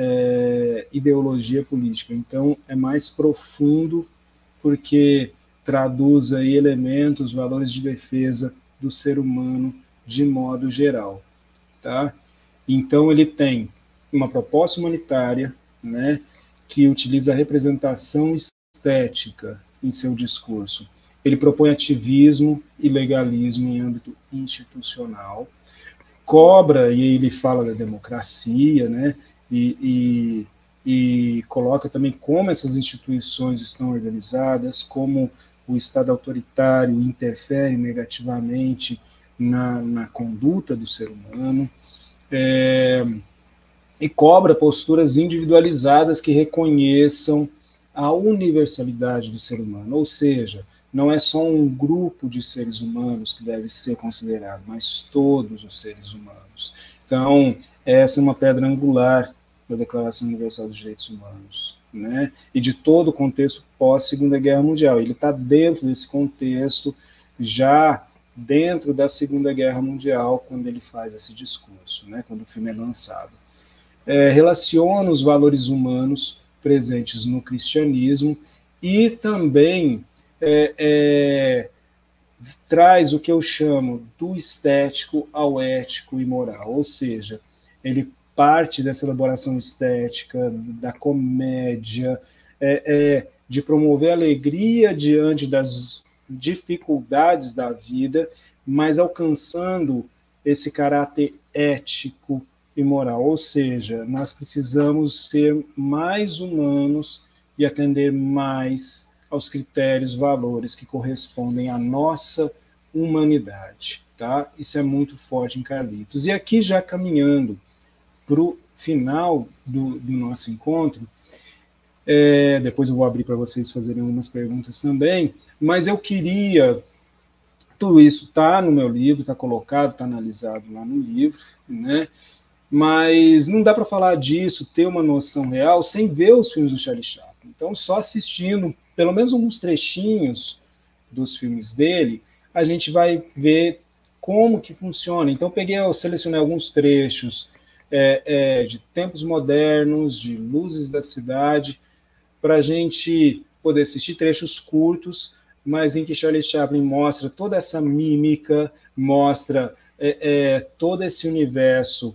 ideologia política. Então, é mais profundo porque traduz aí elementos, valores de defesa do ser humano de modo geral, tá? Então, ele tem uma proposta humanitária, né, que utiliza a representação estética em seu discurso. Ele propõe ativismo e legalismo em âmbito institucional, cobra, e ele fala da democracia, né, e coloca também como essas instituições estão organizadas, como o Estado autoritário interfere negativamente na conduta do ser humano, e cobra posturas individualizadas que reconheçam a universalidade do ser humano, ou seja, não é só um grupo de seres humanos que deve ser considerado, mas todos os seres humanos. Então, essa é uma pedra angular da Declaração Universal dos Direitos Humanos, né? E de todo o contexto pós-Segunda Guerra Mundial. Ele está dentro desse contexto, já dentro da Segunda Guerra Mundial, quando ele faz esse discurso, né? Quando o filme é lançado. Relaciona os valores humanos presentes no cristianismo e também traz o que eu chamo do estético ao ético e moral, ou seja, ele parte dessa elaboração estética, da comédia, de promover alegria diante das dificuldades da vida, mas alcançando esse caráter ético e moral, ou seja, nós precisamos ser mais humanos e atender mais aos critérios, valores que correspondem à nossa humanidade, tá? Isso é muito forte em Carlitos. E aqui, já caminhando para o final do nosso encontro, depois eu vou abrir para vocês fazerem algumas perguntas também, mas eu queria... Tudo isso está no meu livro, está colocado, está analisado lá no livro, né? Mas não dá para falar disso, ter uma noção real, sem ver os filmes do Charlie Chaplin. Então, só assistindo pelo menos alguns trechinhos dos filmes dele, a gente vai ver como que funciona. Então, eu selecionei alguns trechos de Tempos Modernos, de Luzes da Cidade, para a gente poder assistir trechos curtos, mas em que Charlie Chaplin mostra toda essa mímica, mostra todo esse universo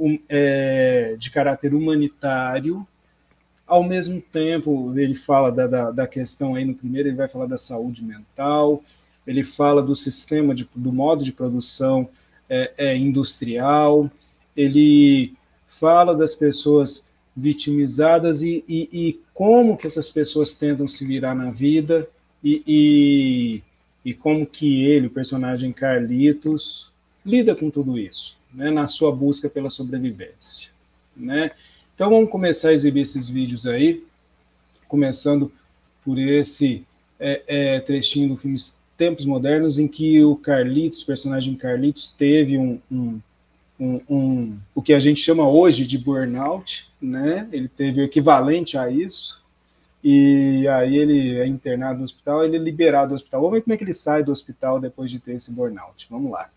de caráter humanitário. Ao mesmo tempo, ele fala da questão aí no primeiro, ele vai falar da saúde mental, ele fala do sistema, do modo de produção industrial, ele fala das pessoas vitimizadas e como que essas pessoas tentam se virar na vida e como que ele, o personagem Carlitos, lida com tudo isso, né, na sua busca pela sobrevivência, né? Então vamos começar a exibir esses vídeos aí, começando por esse trechinho do filme Tempos Modernos, em que o Carlitos, o personagem Carlitos, teve o que a gente chama hoje de burnout, né? Ele teve o equivalente a isso, e aí ele é internado no hospital, ele é liberado do hospital. Vamos ver como é que ele sai do hospital depois de ter esse burnout. Vamos lá.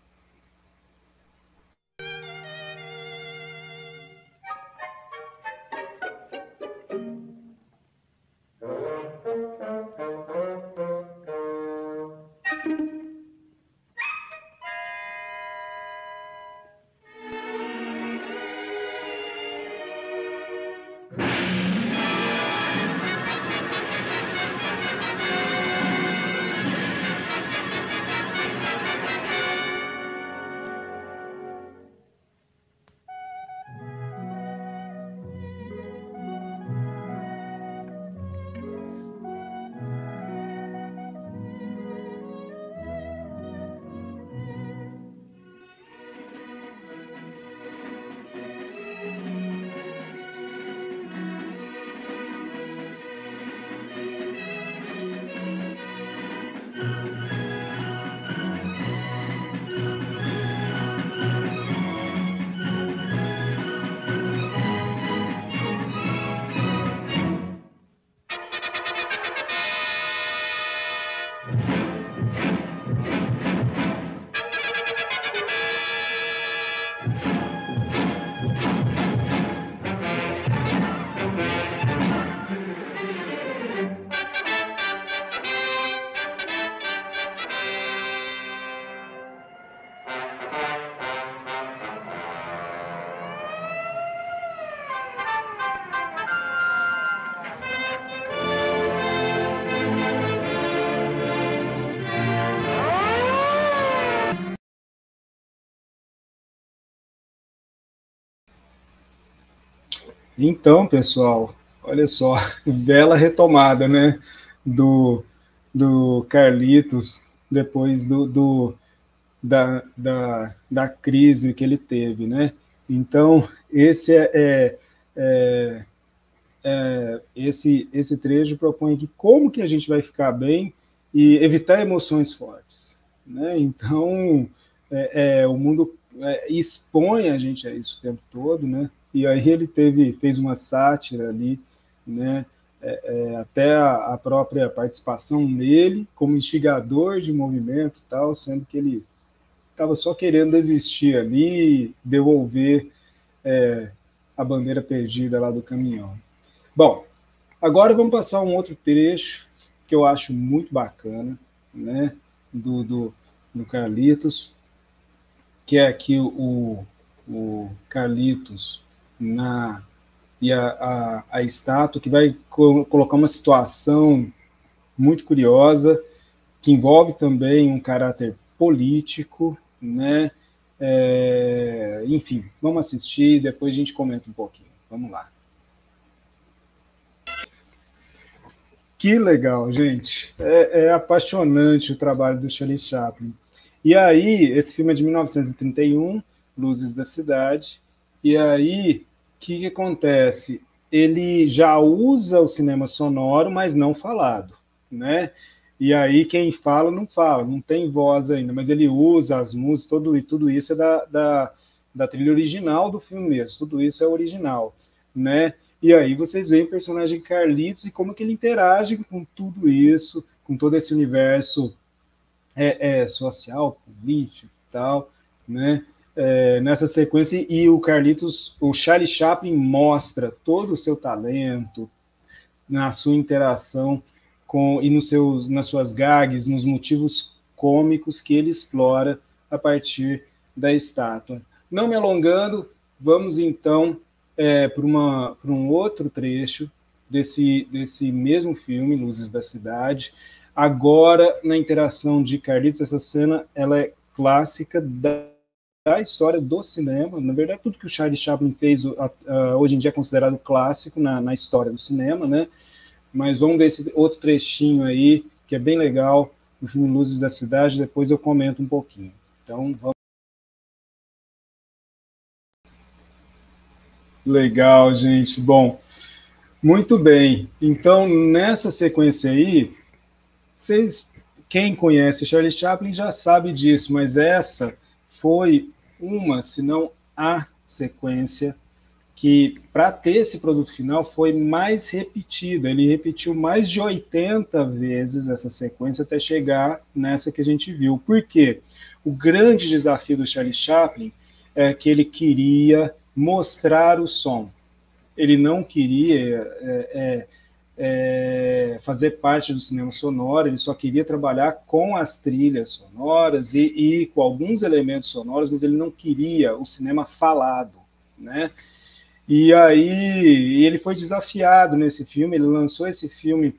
Então, pessoal, olha só, bela retomada, né, do Carlitos, depois da crise que ele teve, né? Então, esse esse trecho propõe aqui como que a gente vai ficar bem e evitar emoções fortes, né? Então, o mundo expõe a gente a isso o tempo todo, né? E aí ele fez uma sátira ali, né? Até a própria participação nele como instigador de movimento e tal, sendo que ele estava só querendo desistir ali, devolver a bandeira perdida lá do caminhão. Bom, agora vamos passar um outro trecho que eu acho muito bacana, né? do Carlitos, que é aqui o Carlitos e a estátua, que vai colocar uma situação muito curiosa, que envolve também um caráter político, né? Enfim, vamos assistir, depois a gente comenta um pouquinho. Vamos lá. Que legal, gente. É apaixonante o trabalho do Charlie Chaplin. E aí, esse filme é de 1931, Luzes da Cidade, e aí, o que acontece? Ele já usa o cinema sonoro, mas não falado, né? E aí quem fala, não tem voz ainda, mas ele usa as músicas, tudo isso é da trilha original do filme mesmo, tudo isso é original, né? E aí vocês veem o personagem Carlitos e como que ele interage com tudo isso, com todo esse universo social, político e tal, né? Nessa sequência, e o Carlitos, o Charlie Chaplin mostra todo o seu talento na sua interação e nas suas gags, nos motivos cômicos que ele explora a partir da estátua. Não me alongando, vamos então para um outro trecho desse mesmo filme, Luzes da Cidade. Agora, na interação de Carlitos, essa cena ela é clássica da história do cinema. Na verdade, tudo que o Charlie Chaplin fez hoje em dia é considerado clássico na história do cinema, né? Mas vamos ver esse outro trechinho aí, que é bem legal, do filme Luzes da Cidade, depois eu comento um pouquinho. Então, vamos. Legal, gente. Bom, muito bem. Então, nessa sequência aí, quem conhece Charlie Chaplin já sabe disso, mas essa foi uma, se não a sequência que, para ter esse produto final, foi mais repetida. Ele repetiu mais de 80 vezes essa sequência até chegar nessa que a gente viu. Por quê? O grande desafio do Charlie Chaplin é que ele queria mostrar o som. Ele não queria fazer parte do cinema sonoro, ele só queria trabalhar com as trilhas sonoras e com alguns elementos sonoros, mas ele não queria o cinema falado, né? E aí ele foi desafiado nesse filme, ele lançou esse filme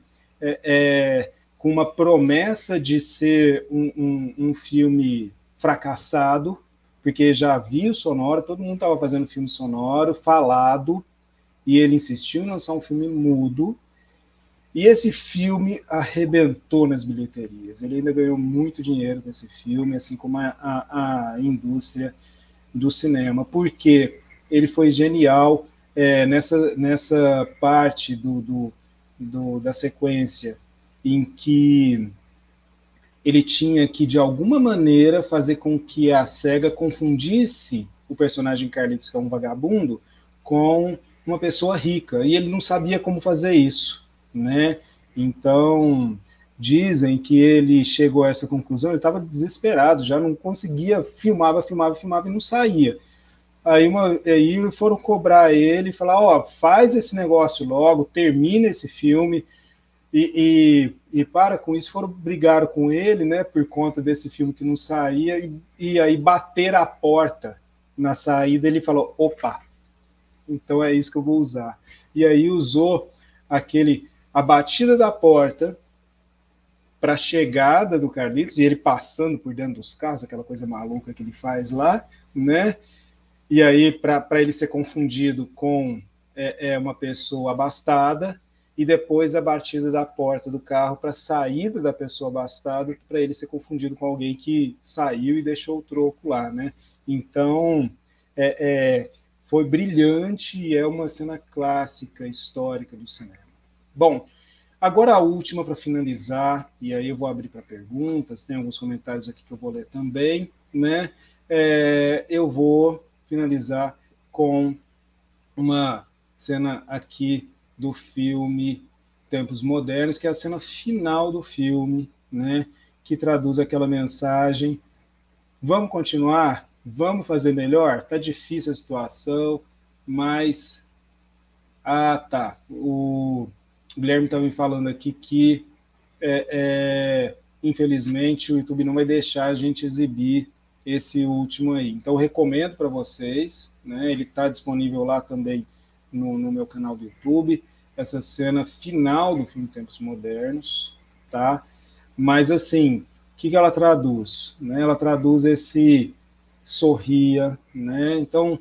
com uma promessa de ser um filme fracassado, porque já havia o sonoro, todo mundo estava fazendo filme sonoro, falado, e ele insistiu em lançar um filme mudo, e esse filme arrebentou nas bilheterias. Ele ainda ganhou muito dinheiro com esse filme, assim como a indústria do cinema, porque ele foi genial nessa parte da sequência em que ele tinha que, de alguma maneira, fazer com que a SEGA confundisse o personagem Carlitos, que é um vagabundo, com uma pessoa rica, e ele não sabia como fazer isso, né? Então, dizem que ele chegou a essa conclusão, ele estava desesperado, já não conseguia, filmava e não saía. Aí foram cobrar ele e falar, faz esse negócio logo, termina esse filme, e para com isso, brigaram com ele, né, por conta desse filme que não saía, e aí bateram a porta na saída, ele falou, opa, então é isso que eu vou usar. E aí usou a batida da porta para a chegada do Carlitos, e ele passando por dentro dos carros, aquela coisa maluca que ele faz lá, né? E aí, para ele ser confundido com uma pessoa abastada, e depois a batida da porta do carro para a saída da pessoa abastada, para ele ser confundido com alguém que saiu e deixou o troco lá, né? Então, foi brilhante e é uma cena clássica, histórica do cinema. Bom, agora a última para finalizar, e aí eu vou abrir para perguntas, tem alguns comentários aqui que eu vou ler também, né? Eu vou finalizar com uma cena aqui do filme Tempos Modernos, que é a cena final do filme, né? Que traduz aquela mensagem: vamos continuar? Vamos fazer melhor? Tá difícil a situação, mas... tá. O Guilherme está me falando aqui que infelizmente, o YouTube não vai deixar a gente exibir esse último aí. Então, eu recomendo para vocês, né? Ele está disponível lá também no meu canal do YouTube, essa cena final do filme Tempos Modernos, tá? Mas, assim, o que ela traduz? Né? Ela traduz esse sorria, né? Então,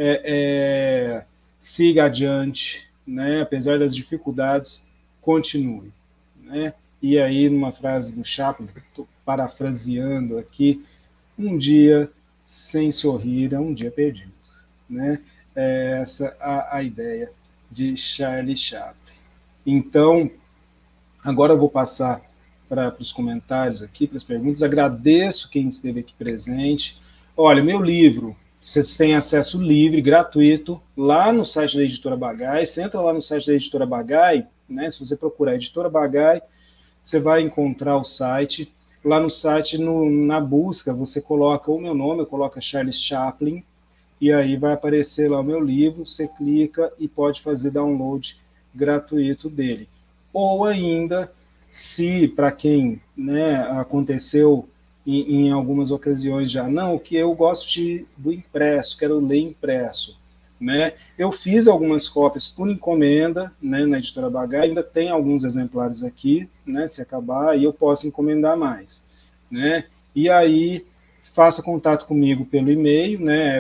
siga adiante, né? Apesar das dificuldades, continue, né? E aí, numa frase do Chaplin, estou parafraseando aqui, um dia sem sorrir é um dia perdido, né? Essa a ideia de Charlie Chaplin. Então, agora eu vou passar para os comentários aqui, para as perguntas. Agradeço quem esteve aqui presente. Olha, meu livro, vocês têm acesso livre, gratuito, lá no site da Editora Bagai. Você entra lá no site da Editora Bagai, né? Se você procurar Editora Bagai, você vai encontrar o site. Lá no site, na busca, você coloca o meu nome, coloca Charles Chaplin, e aí vai aparecer lá o meu livro, você clica e pode fazer download gratuito dele. Ou ainda, se para quem, né, aconteceu em algumas ocasiões já, não, o que eu gosto do impresso, quero ler impresso, né? Eu fiz algumas cópias por encomenda, né, na Editora Bagai, ainda tem alguns exemplares aqui, né, se acabar, e eu posso encomendar mais, né? E aí, faça contato comigo pelo e-mail, né,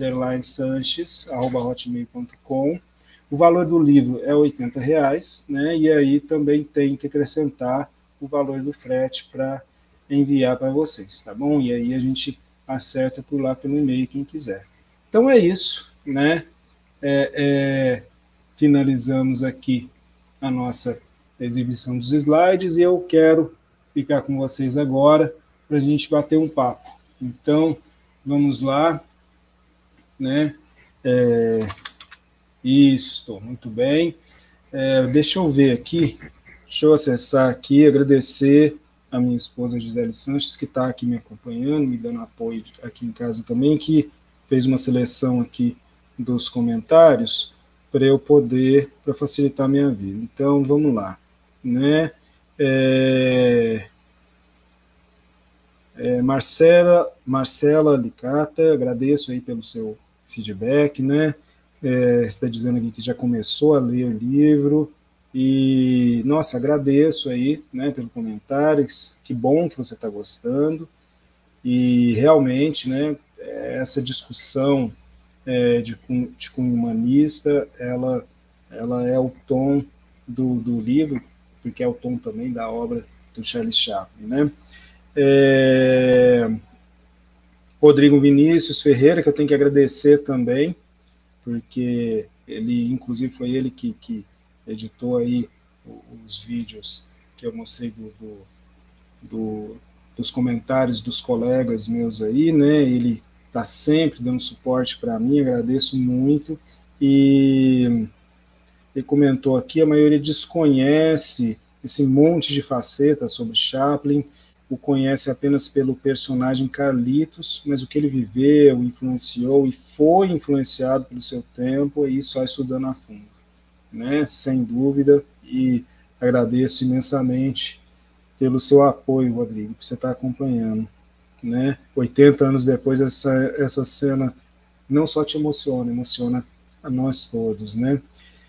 everton_sanchez@hotmail.com. O valor do livro é R$ 80, né, e aí também tem que acrescentar o valor do frete para enviar para vocês, tá bom? E aí a gente acerta por lá pelo e-mail, quem quiser. Então é isso, né? Finalizamos aqui a nossa exibição dos slides e eu quero ficar com vocês agora para a gente bater um papo. Então, vamos lá, né? Isso, muito bem. Deixa eu ver aqui, deixa eu acessar aqui, agradecer a minha esposa Gisele Sanches, que está aqui me acompanhando, me dando apoio aqui em casa também, que fez uma seleção aqui dos comentários para eu poder, para facilitar a minha vida. Então, vamos lá, né? Marcela Licata, agradeço aí pelo seu feedback, né? Está dizendo aqui que já começou a ler o livro, e, nossa, agradeço aí, né, pelo comentário, que bom que você está gostando, e realmente, né, essa discussão de cunho humanista, ela é o tom do livro, porque é o tom também da obra do Charles Chaplin, né? Rodrigo Vinícius Ferreira, que eu tenho que agradecer também, porque ele, inclusive, foi ele que editou aí os vídeos que eu mostrei dos comentários dos colegas meus aí, né? Ele está sempre dando suporte para mim, agradeço muito. E ele comentou aqui, a maioria desconhece esse monte de facetas sobre Chaplin, o conhece apenas pelo personagem Carlitos, mas o que ele viveu, influenciou e foi influenciado pelo seu tempo, e só estudando a fundo, né? Sem dúvida, e agradeço imensamente pelo seu apoio, Rodrigo, que você está acompanhando, né? 80 anos depois, essa cena não só te emociona a nós todos, né?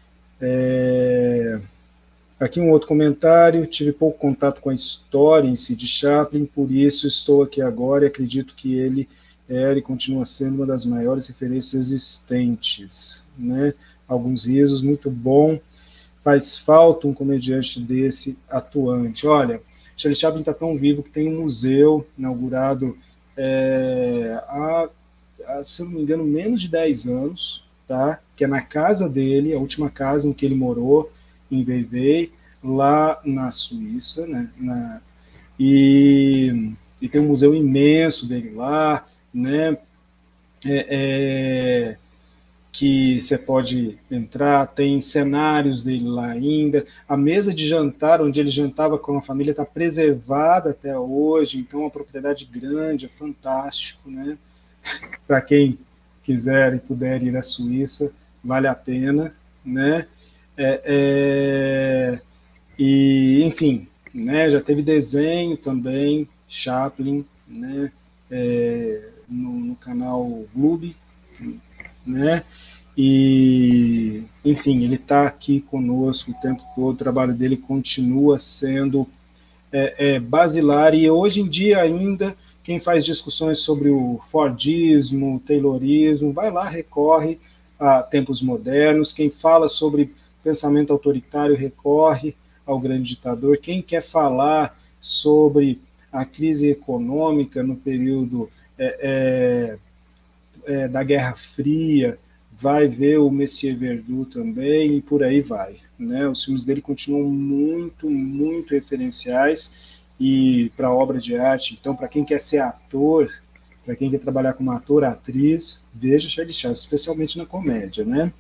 Aqui um outro comentário, tive pouco contato com a história em si de Chaplin, por isso estou aqui agora e acredito que ele era e continua sendo uma das maiores referências existentes, né? Alguns risos, muito bom, faz falta um comediante desse atuante. Olha, Charles Chaplin está tão vivo que tem um museu inaugurado há, se eu não me engano, menos de 10 anos, tá? Que é na casa dele, a última casa em que ele morou, em Vevey, lá na Suíça, né? E tem um museu imenso dele lá, né? Que você pode entrar, tem cenários dele lá ainda, a mesa de jantar onde ele jantava com a família está preservada até hoje, então é uma propriedade grande, é fantástico, né? Para quem quiser e puder ir à Suíça, vale a pena, né? E, enfim, né? Já teve desenho também, Chaplin, né? No canal Gloob, né? E, enfim, ele está aqui conosco o tempo todo, o trabalho dele continua sendo basilar, e hoje em dia ainda, quem faz discussões sobre o Fordismo, o Taylorismo, vai lá, recorre a tempos modernos, quem fala sobre pensamento autoritário recorre ao grande ditador, quem quer falar sobre a crise econômica no período da Guerra Fria, vai ver o Messier Verdoux também, e por aí vai, né? Os filmes dele continuam muito, muito referenciais, e para obra de arte, então, para quem quer ser ator, para quem quer trabalhar como ator, atriz, veja Charlie Chaplin, especialmente na comédia, né?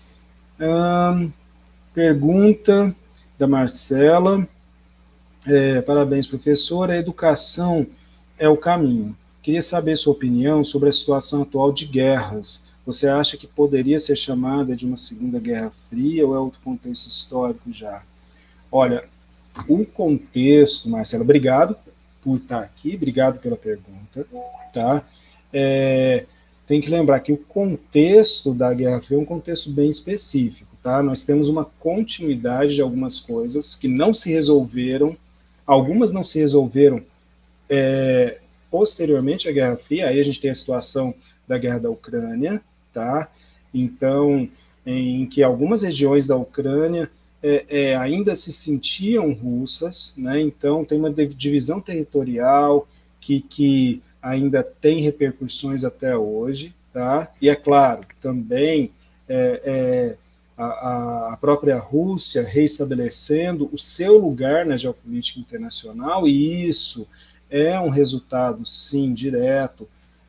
Pergunta da Marcela. Parabéns, professor. A educação é o caminho. Queria saber sua opinião sobre a situação atual de guerras. Você acha que poderia ser chamada de uma Segunda Guerra Fria ou é outro contexto histórico já? Olha, o contexto, Marcelo, obrigado por estar aqui, obrigado pela pergunta, tá? Tem que lembrar que o contexto da Guerra Fria é um contexto bem específico, tá? Nós temos uma continuidade de algumas coisas que não se resolveram, algumas não se resolveram posteriormente à Guerra Fria. Aí a gente tem a situação da Guerra da Ucrânia, tá? Então, em que algumas regiões da Ucrânia ainda se sentiam russas, né? Então tem uma divisão territorial que ainda tem repercussões até hoje, tá? E é claro, também a própria Rússia reestabelecendo o seu lugar na geopolítica internacional, e isso é um resultado, sim, direto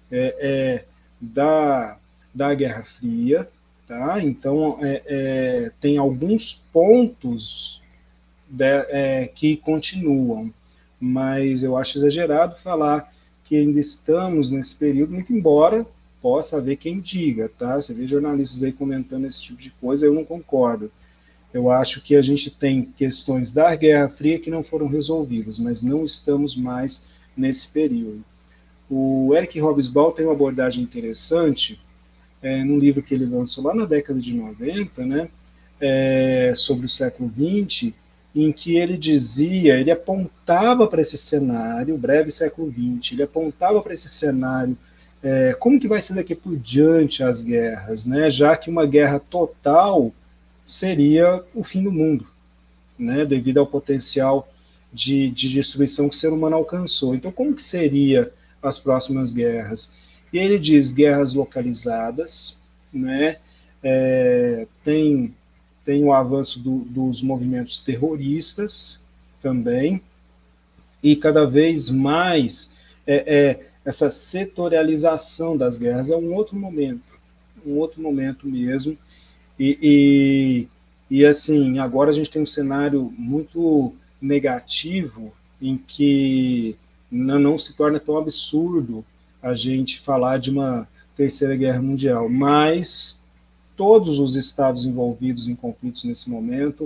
da Guerra Fria, tá? Então, tem alguns pontos que continuam, mas eu acho exagerado falar que ainda estamos nesse período, muito embora possa haver quem diga, tá? Você vê jornalistas aí comentando esse tipo de coisa, eu não concordo. Eu acho que a gente tem questões da Guerra Fria que não foram resolvidas, mas não estamos mais nesse período. O Eric Hobsbawm tem uma abordagem interessante, num livro que ele lançou lá na década de 90, né, sobre o século XX, em que ele dizia, ele apontava para esse cenário, breve século XX, ele apontava para esse cenário, como que vai ser daqui por diante as guerras, né, já que uma guerra total seria o fim do mundo, né, devido ao potencial de destruição que o ser humano alcançou. Então, como que seria as próximas guerras? E ele diz guerras localizadas, né? Tem o avanço dos movimentos terroristas também, e cada vez mais essa setorialização das guerras é um outro momento mesmo, e assim, agora a gente tem um cenário muito negativo, em que não se torna tão absurdo a gente falar de uma terceira guerra mundial, mas todos os estados envolvidos em conflitos nesse momento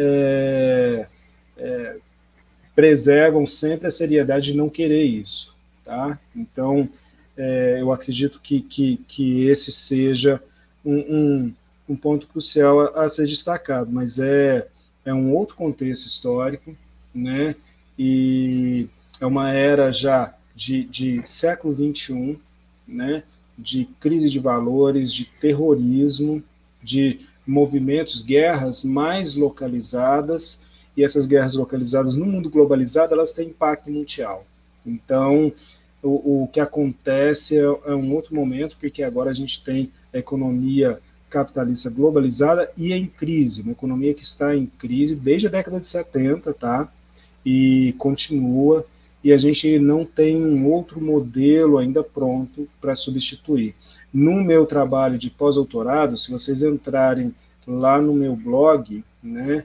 preservam sempre a seriedade de não querer isso, tá? Então, eu acredito que esse seja um ponto crucial a ser destacado, mas é um outro contexto histórico, né? E é uma era já de século XXI, né? De crise de valores, de terrorismo, de movimentos, guerras mais localizadas, e essas guerras localizadas no mundo globalizado, elas têm impacto mundial. Então, o que acontece é um outro momento, porque agora a gente tem a economia capitalista globalizada e em crise, uma economia que está em crise desde a década de 70, tá? E continua, e a gente não tem um outro modelo ainda pronto para substituir. No meu trabalho de pós-doutorado, se vocês entrarem lá no meu blog, né,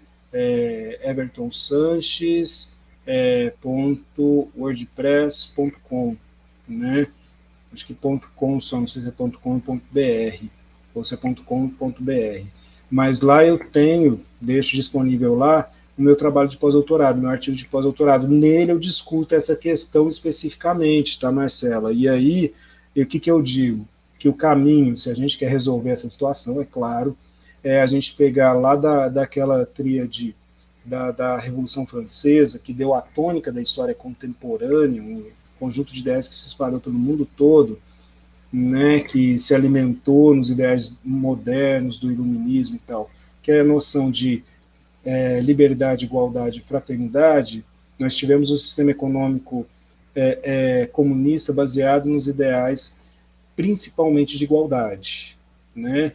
evertonsanches.wordpress.com, né? Acho que .com só, não sei se é .com.br ou se é .com.br. Mas lá eu deixo disponível lá no meu trabalho de pós-doutorado, meu artigo de pós-doutorado. Nele eu discuto essa questão especificamente, tá, Marcela? E aí, o que eu digo? Que o caminho, se a gente quer resolver essa situação, é claro, é a gente pegar lá daquela tríade da Revolução Francesa, que deu a tônica da história contemporânea, um conjunto de ideias que se espalhou pelo mundo todo, né, que se alimentou nos ideais modernos do iluminismo e tal, que é a noção de liberdade, igualdade e fraternidade. Nós tivemos um sistema econômico comunista baseado nos ideais principalmente de igualdade, né?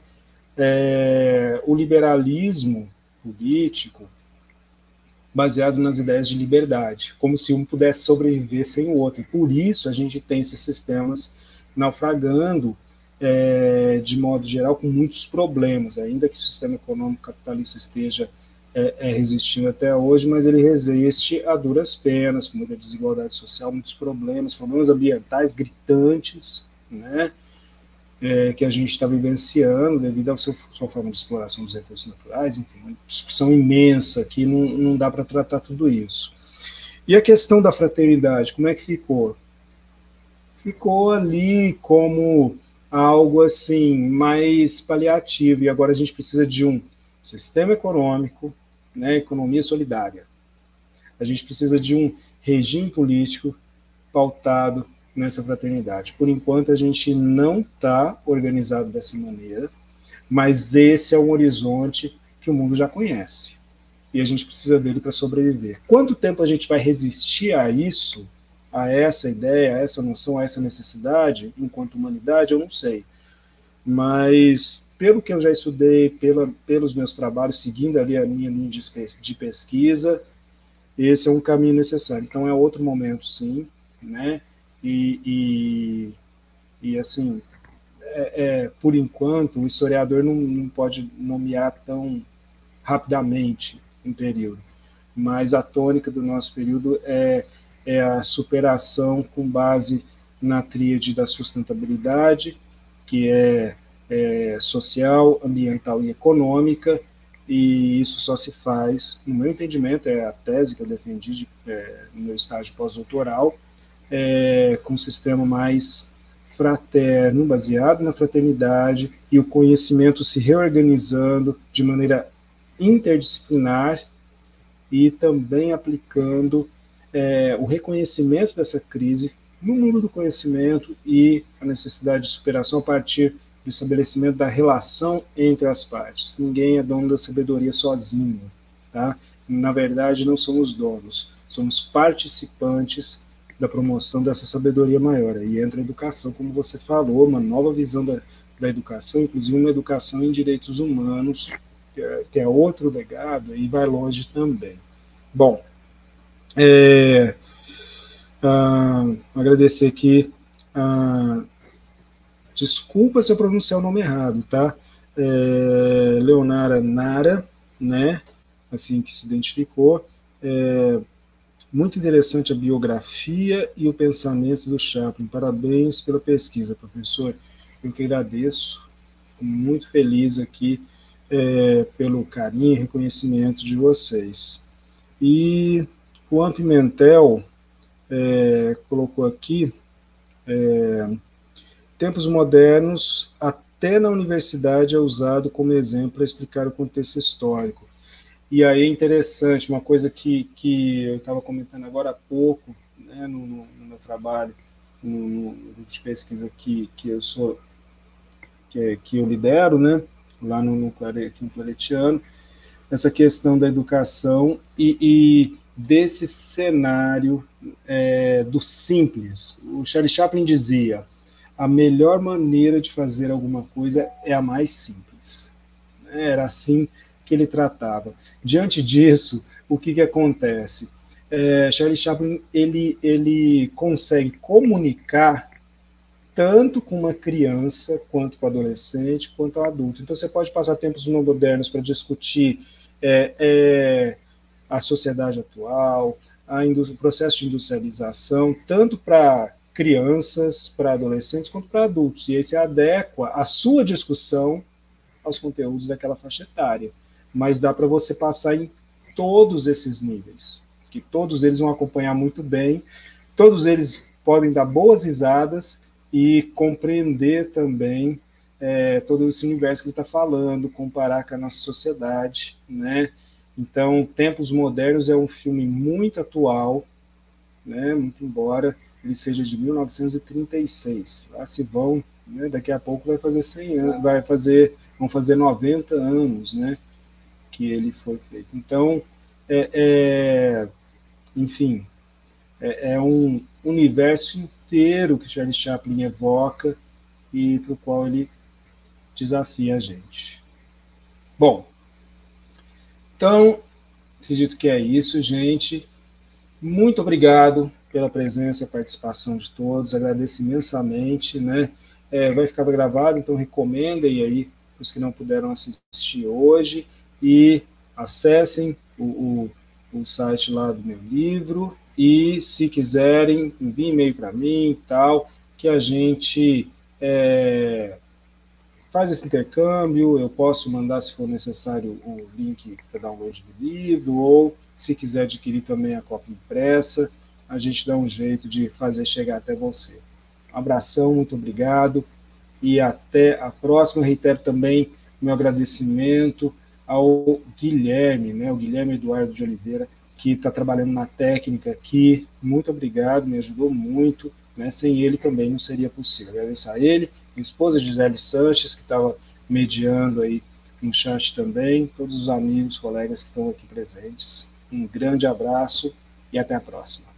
O liberalismo político baseado nas ideias de liberdade, como se um pudesse sobreviver sem o outro. E por isso a gente tem esses sistemas naufragando, de modo geral, com muitos problemas, ainda que o sistema econômico capitalista esteja resistindo até hoje, mas ele resiste a duras penas, com muita desigualdade social, muitos problemas ambientais gritantes, né, que a gente está vivenciando devido à sua forma de exploração dos recursos naturais, enfim, uma discussão imensa que não dá para tratar tudo isso. E a questão da fraternidade, como é que ficou? Ficou ali como algo assim mais paliativo, e agora a gente precisa de um sistema econômico, né, economia solidária. A gente precisa de um regime político pautado nessa fraternidade. Por enquanto, a gente não está organizado dessa maneira, mas esse é um horizonte que o mundo já conhece. E a gente precisa dele para sobreviver. Quanto tempo a gente vai resistir a isso, a essa ideia, a essa noção, a essa necessidade, enquanto humanidade, eu não sei. Mas, pelo que eu já estudei, pelos meus trabalhos, seguindo ali a minha linha de pesquisa, esse é um caminho necessário. Então, é outro momento, sim, né? E assim, por enquanto, o historiador não pode nomear tão rapidamente um período, mas a tônica do nosso período é a superação com base na tríade da sustentabilidade, que é social, ambiental e econômica, e isso só se faz, no meu entendimento, é a tese que eu defendi no meu estágio pós-doutoral, com um sistema mais fraterno, baseado na fraternidade, e o conhecimento se reorganizando de maneira interdisciplinar e também aplicando o reconhecimento dessa crise no mundo do conhecimento e a necessidade de superação a partir do estabelecimento da relação entre as partes. Ninguém é dono da sabedoria sozinho, tá? Na verdade, não somos donos, somos participantes da promoção dessa sabedoria maior. Aí entra a educação, como você falou, uma nova visão da educação, inclusive uma educação em direitos humanos, que é outro legado, e vai longe também. Bom, agradecer aqui, desculpa se eu pronunciar o nome errado, tá? Leonara Nara, né? Assim que se identificou. Muito interessante a biografia e o pensamento do Chaplin. Parabéns pela pesquisa, professor. Eu que agradeço. Fico muito feliz aqui pelo carinho e reconhecimento de vocês. E o Juan Pimentel colocou aqui, tempos modernos, até na universidade é usado como exemplo para explicar o contexto histórico. E aí é interessante, uma coisa que eu estava comentando agora há pouco, né, no meu trabalho, no grupo de pesquisa que eu lidero, né, lá aqui no Claretiano, essa questão da educação e desse cenário do simples. O Charlie Chaplin dizia: a melhor maneira de fazer alguma coisa é a mais simples. Era assim que ele tratava. Diante disso, o que acontece? Charlie Chaplin ele consegue comunicar tanto com uma criança, quanto com o adolescente, quanto ao adulto. Então, você pode passar tempos modernos para discutir a sociedade atual, o processo de industrialização, tanto para crianças, para adolescentes, quanto para adultos. E aí você adequa a sua discussão aos conteúdos daquela faixa etária. Mas dá para você passar em todos esses níveis, que todos eles vão acompanhar muito bem, todos eles podem dar boas risadas e compreender também todo esse universo que ele está falando, comparar com a nossa sociedade, né? Então, Tempos Modernos é um filme muito atual, né? Muito embora ele seja de 1936. Lá se vão, né? Daqui a pouco vai fazer 100 anos, vão fazer 90 anos, né? Que ele foi feito. Então, enfim, é um universo inteiro que Charlie Chaplin evoca e para o qual ele desafia a gente. Bom, então, acredito que é isso, gente. Muito obrigado pela presença e participação de todos, agradeço imensamente, né? Vai ficar gravado, então recomendem aí os que não puderam assistir hoje e acessem o site lá do meu livro e, se quiserem, enviem e-mail para mim e tal, que a gente faz esse intercâmbio. Eu posso mandar, se for necessário, o link para download do livro, ou se quiser adquirir também a cópia impressa, a gente dá um jeito de fazer chegar até você. Um abração, muito obrigado, e até a próxima. Eu reitero também meu agradecimento ao Guilherme, né, o Guilherme Eduardo de Oliveira, que está trabalhando na técnica aqui. Muito obrigado, me ajudou muito, né, sem ele também não seria possível. Agradeço a ele, minha esposa Gisele Sanches, que estava mediando aí no chat também, todos os amigos, colegas que estão aqui presentes. Um grande abraço e até a próxima.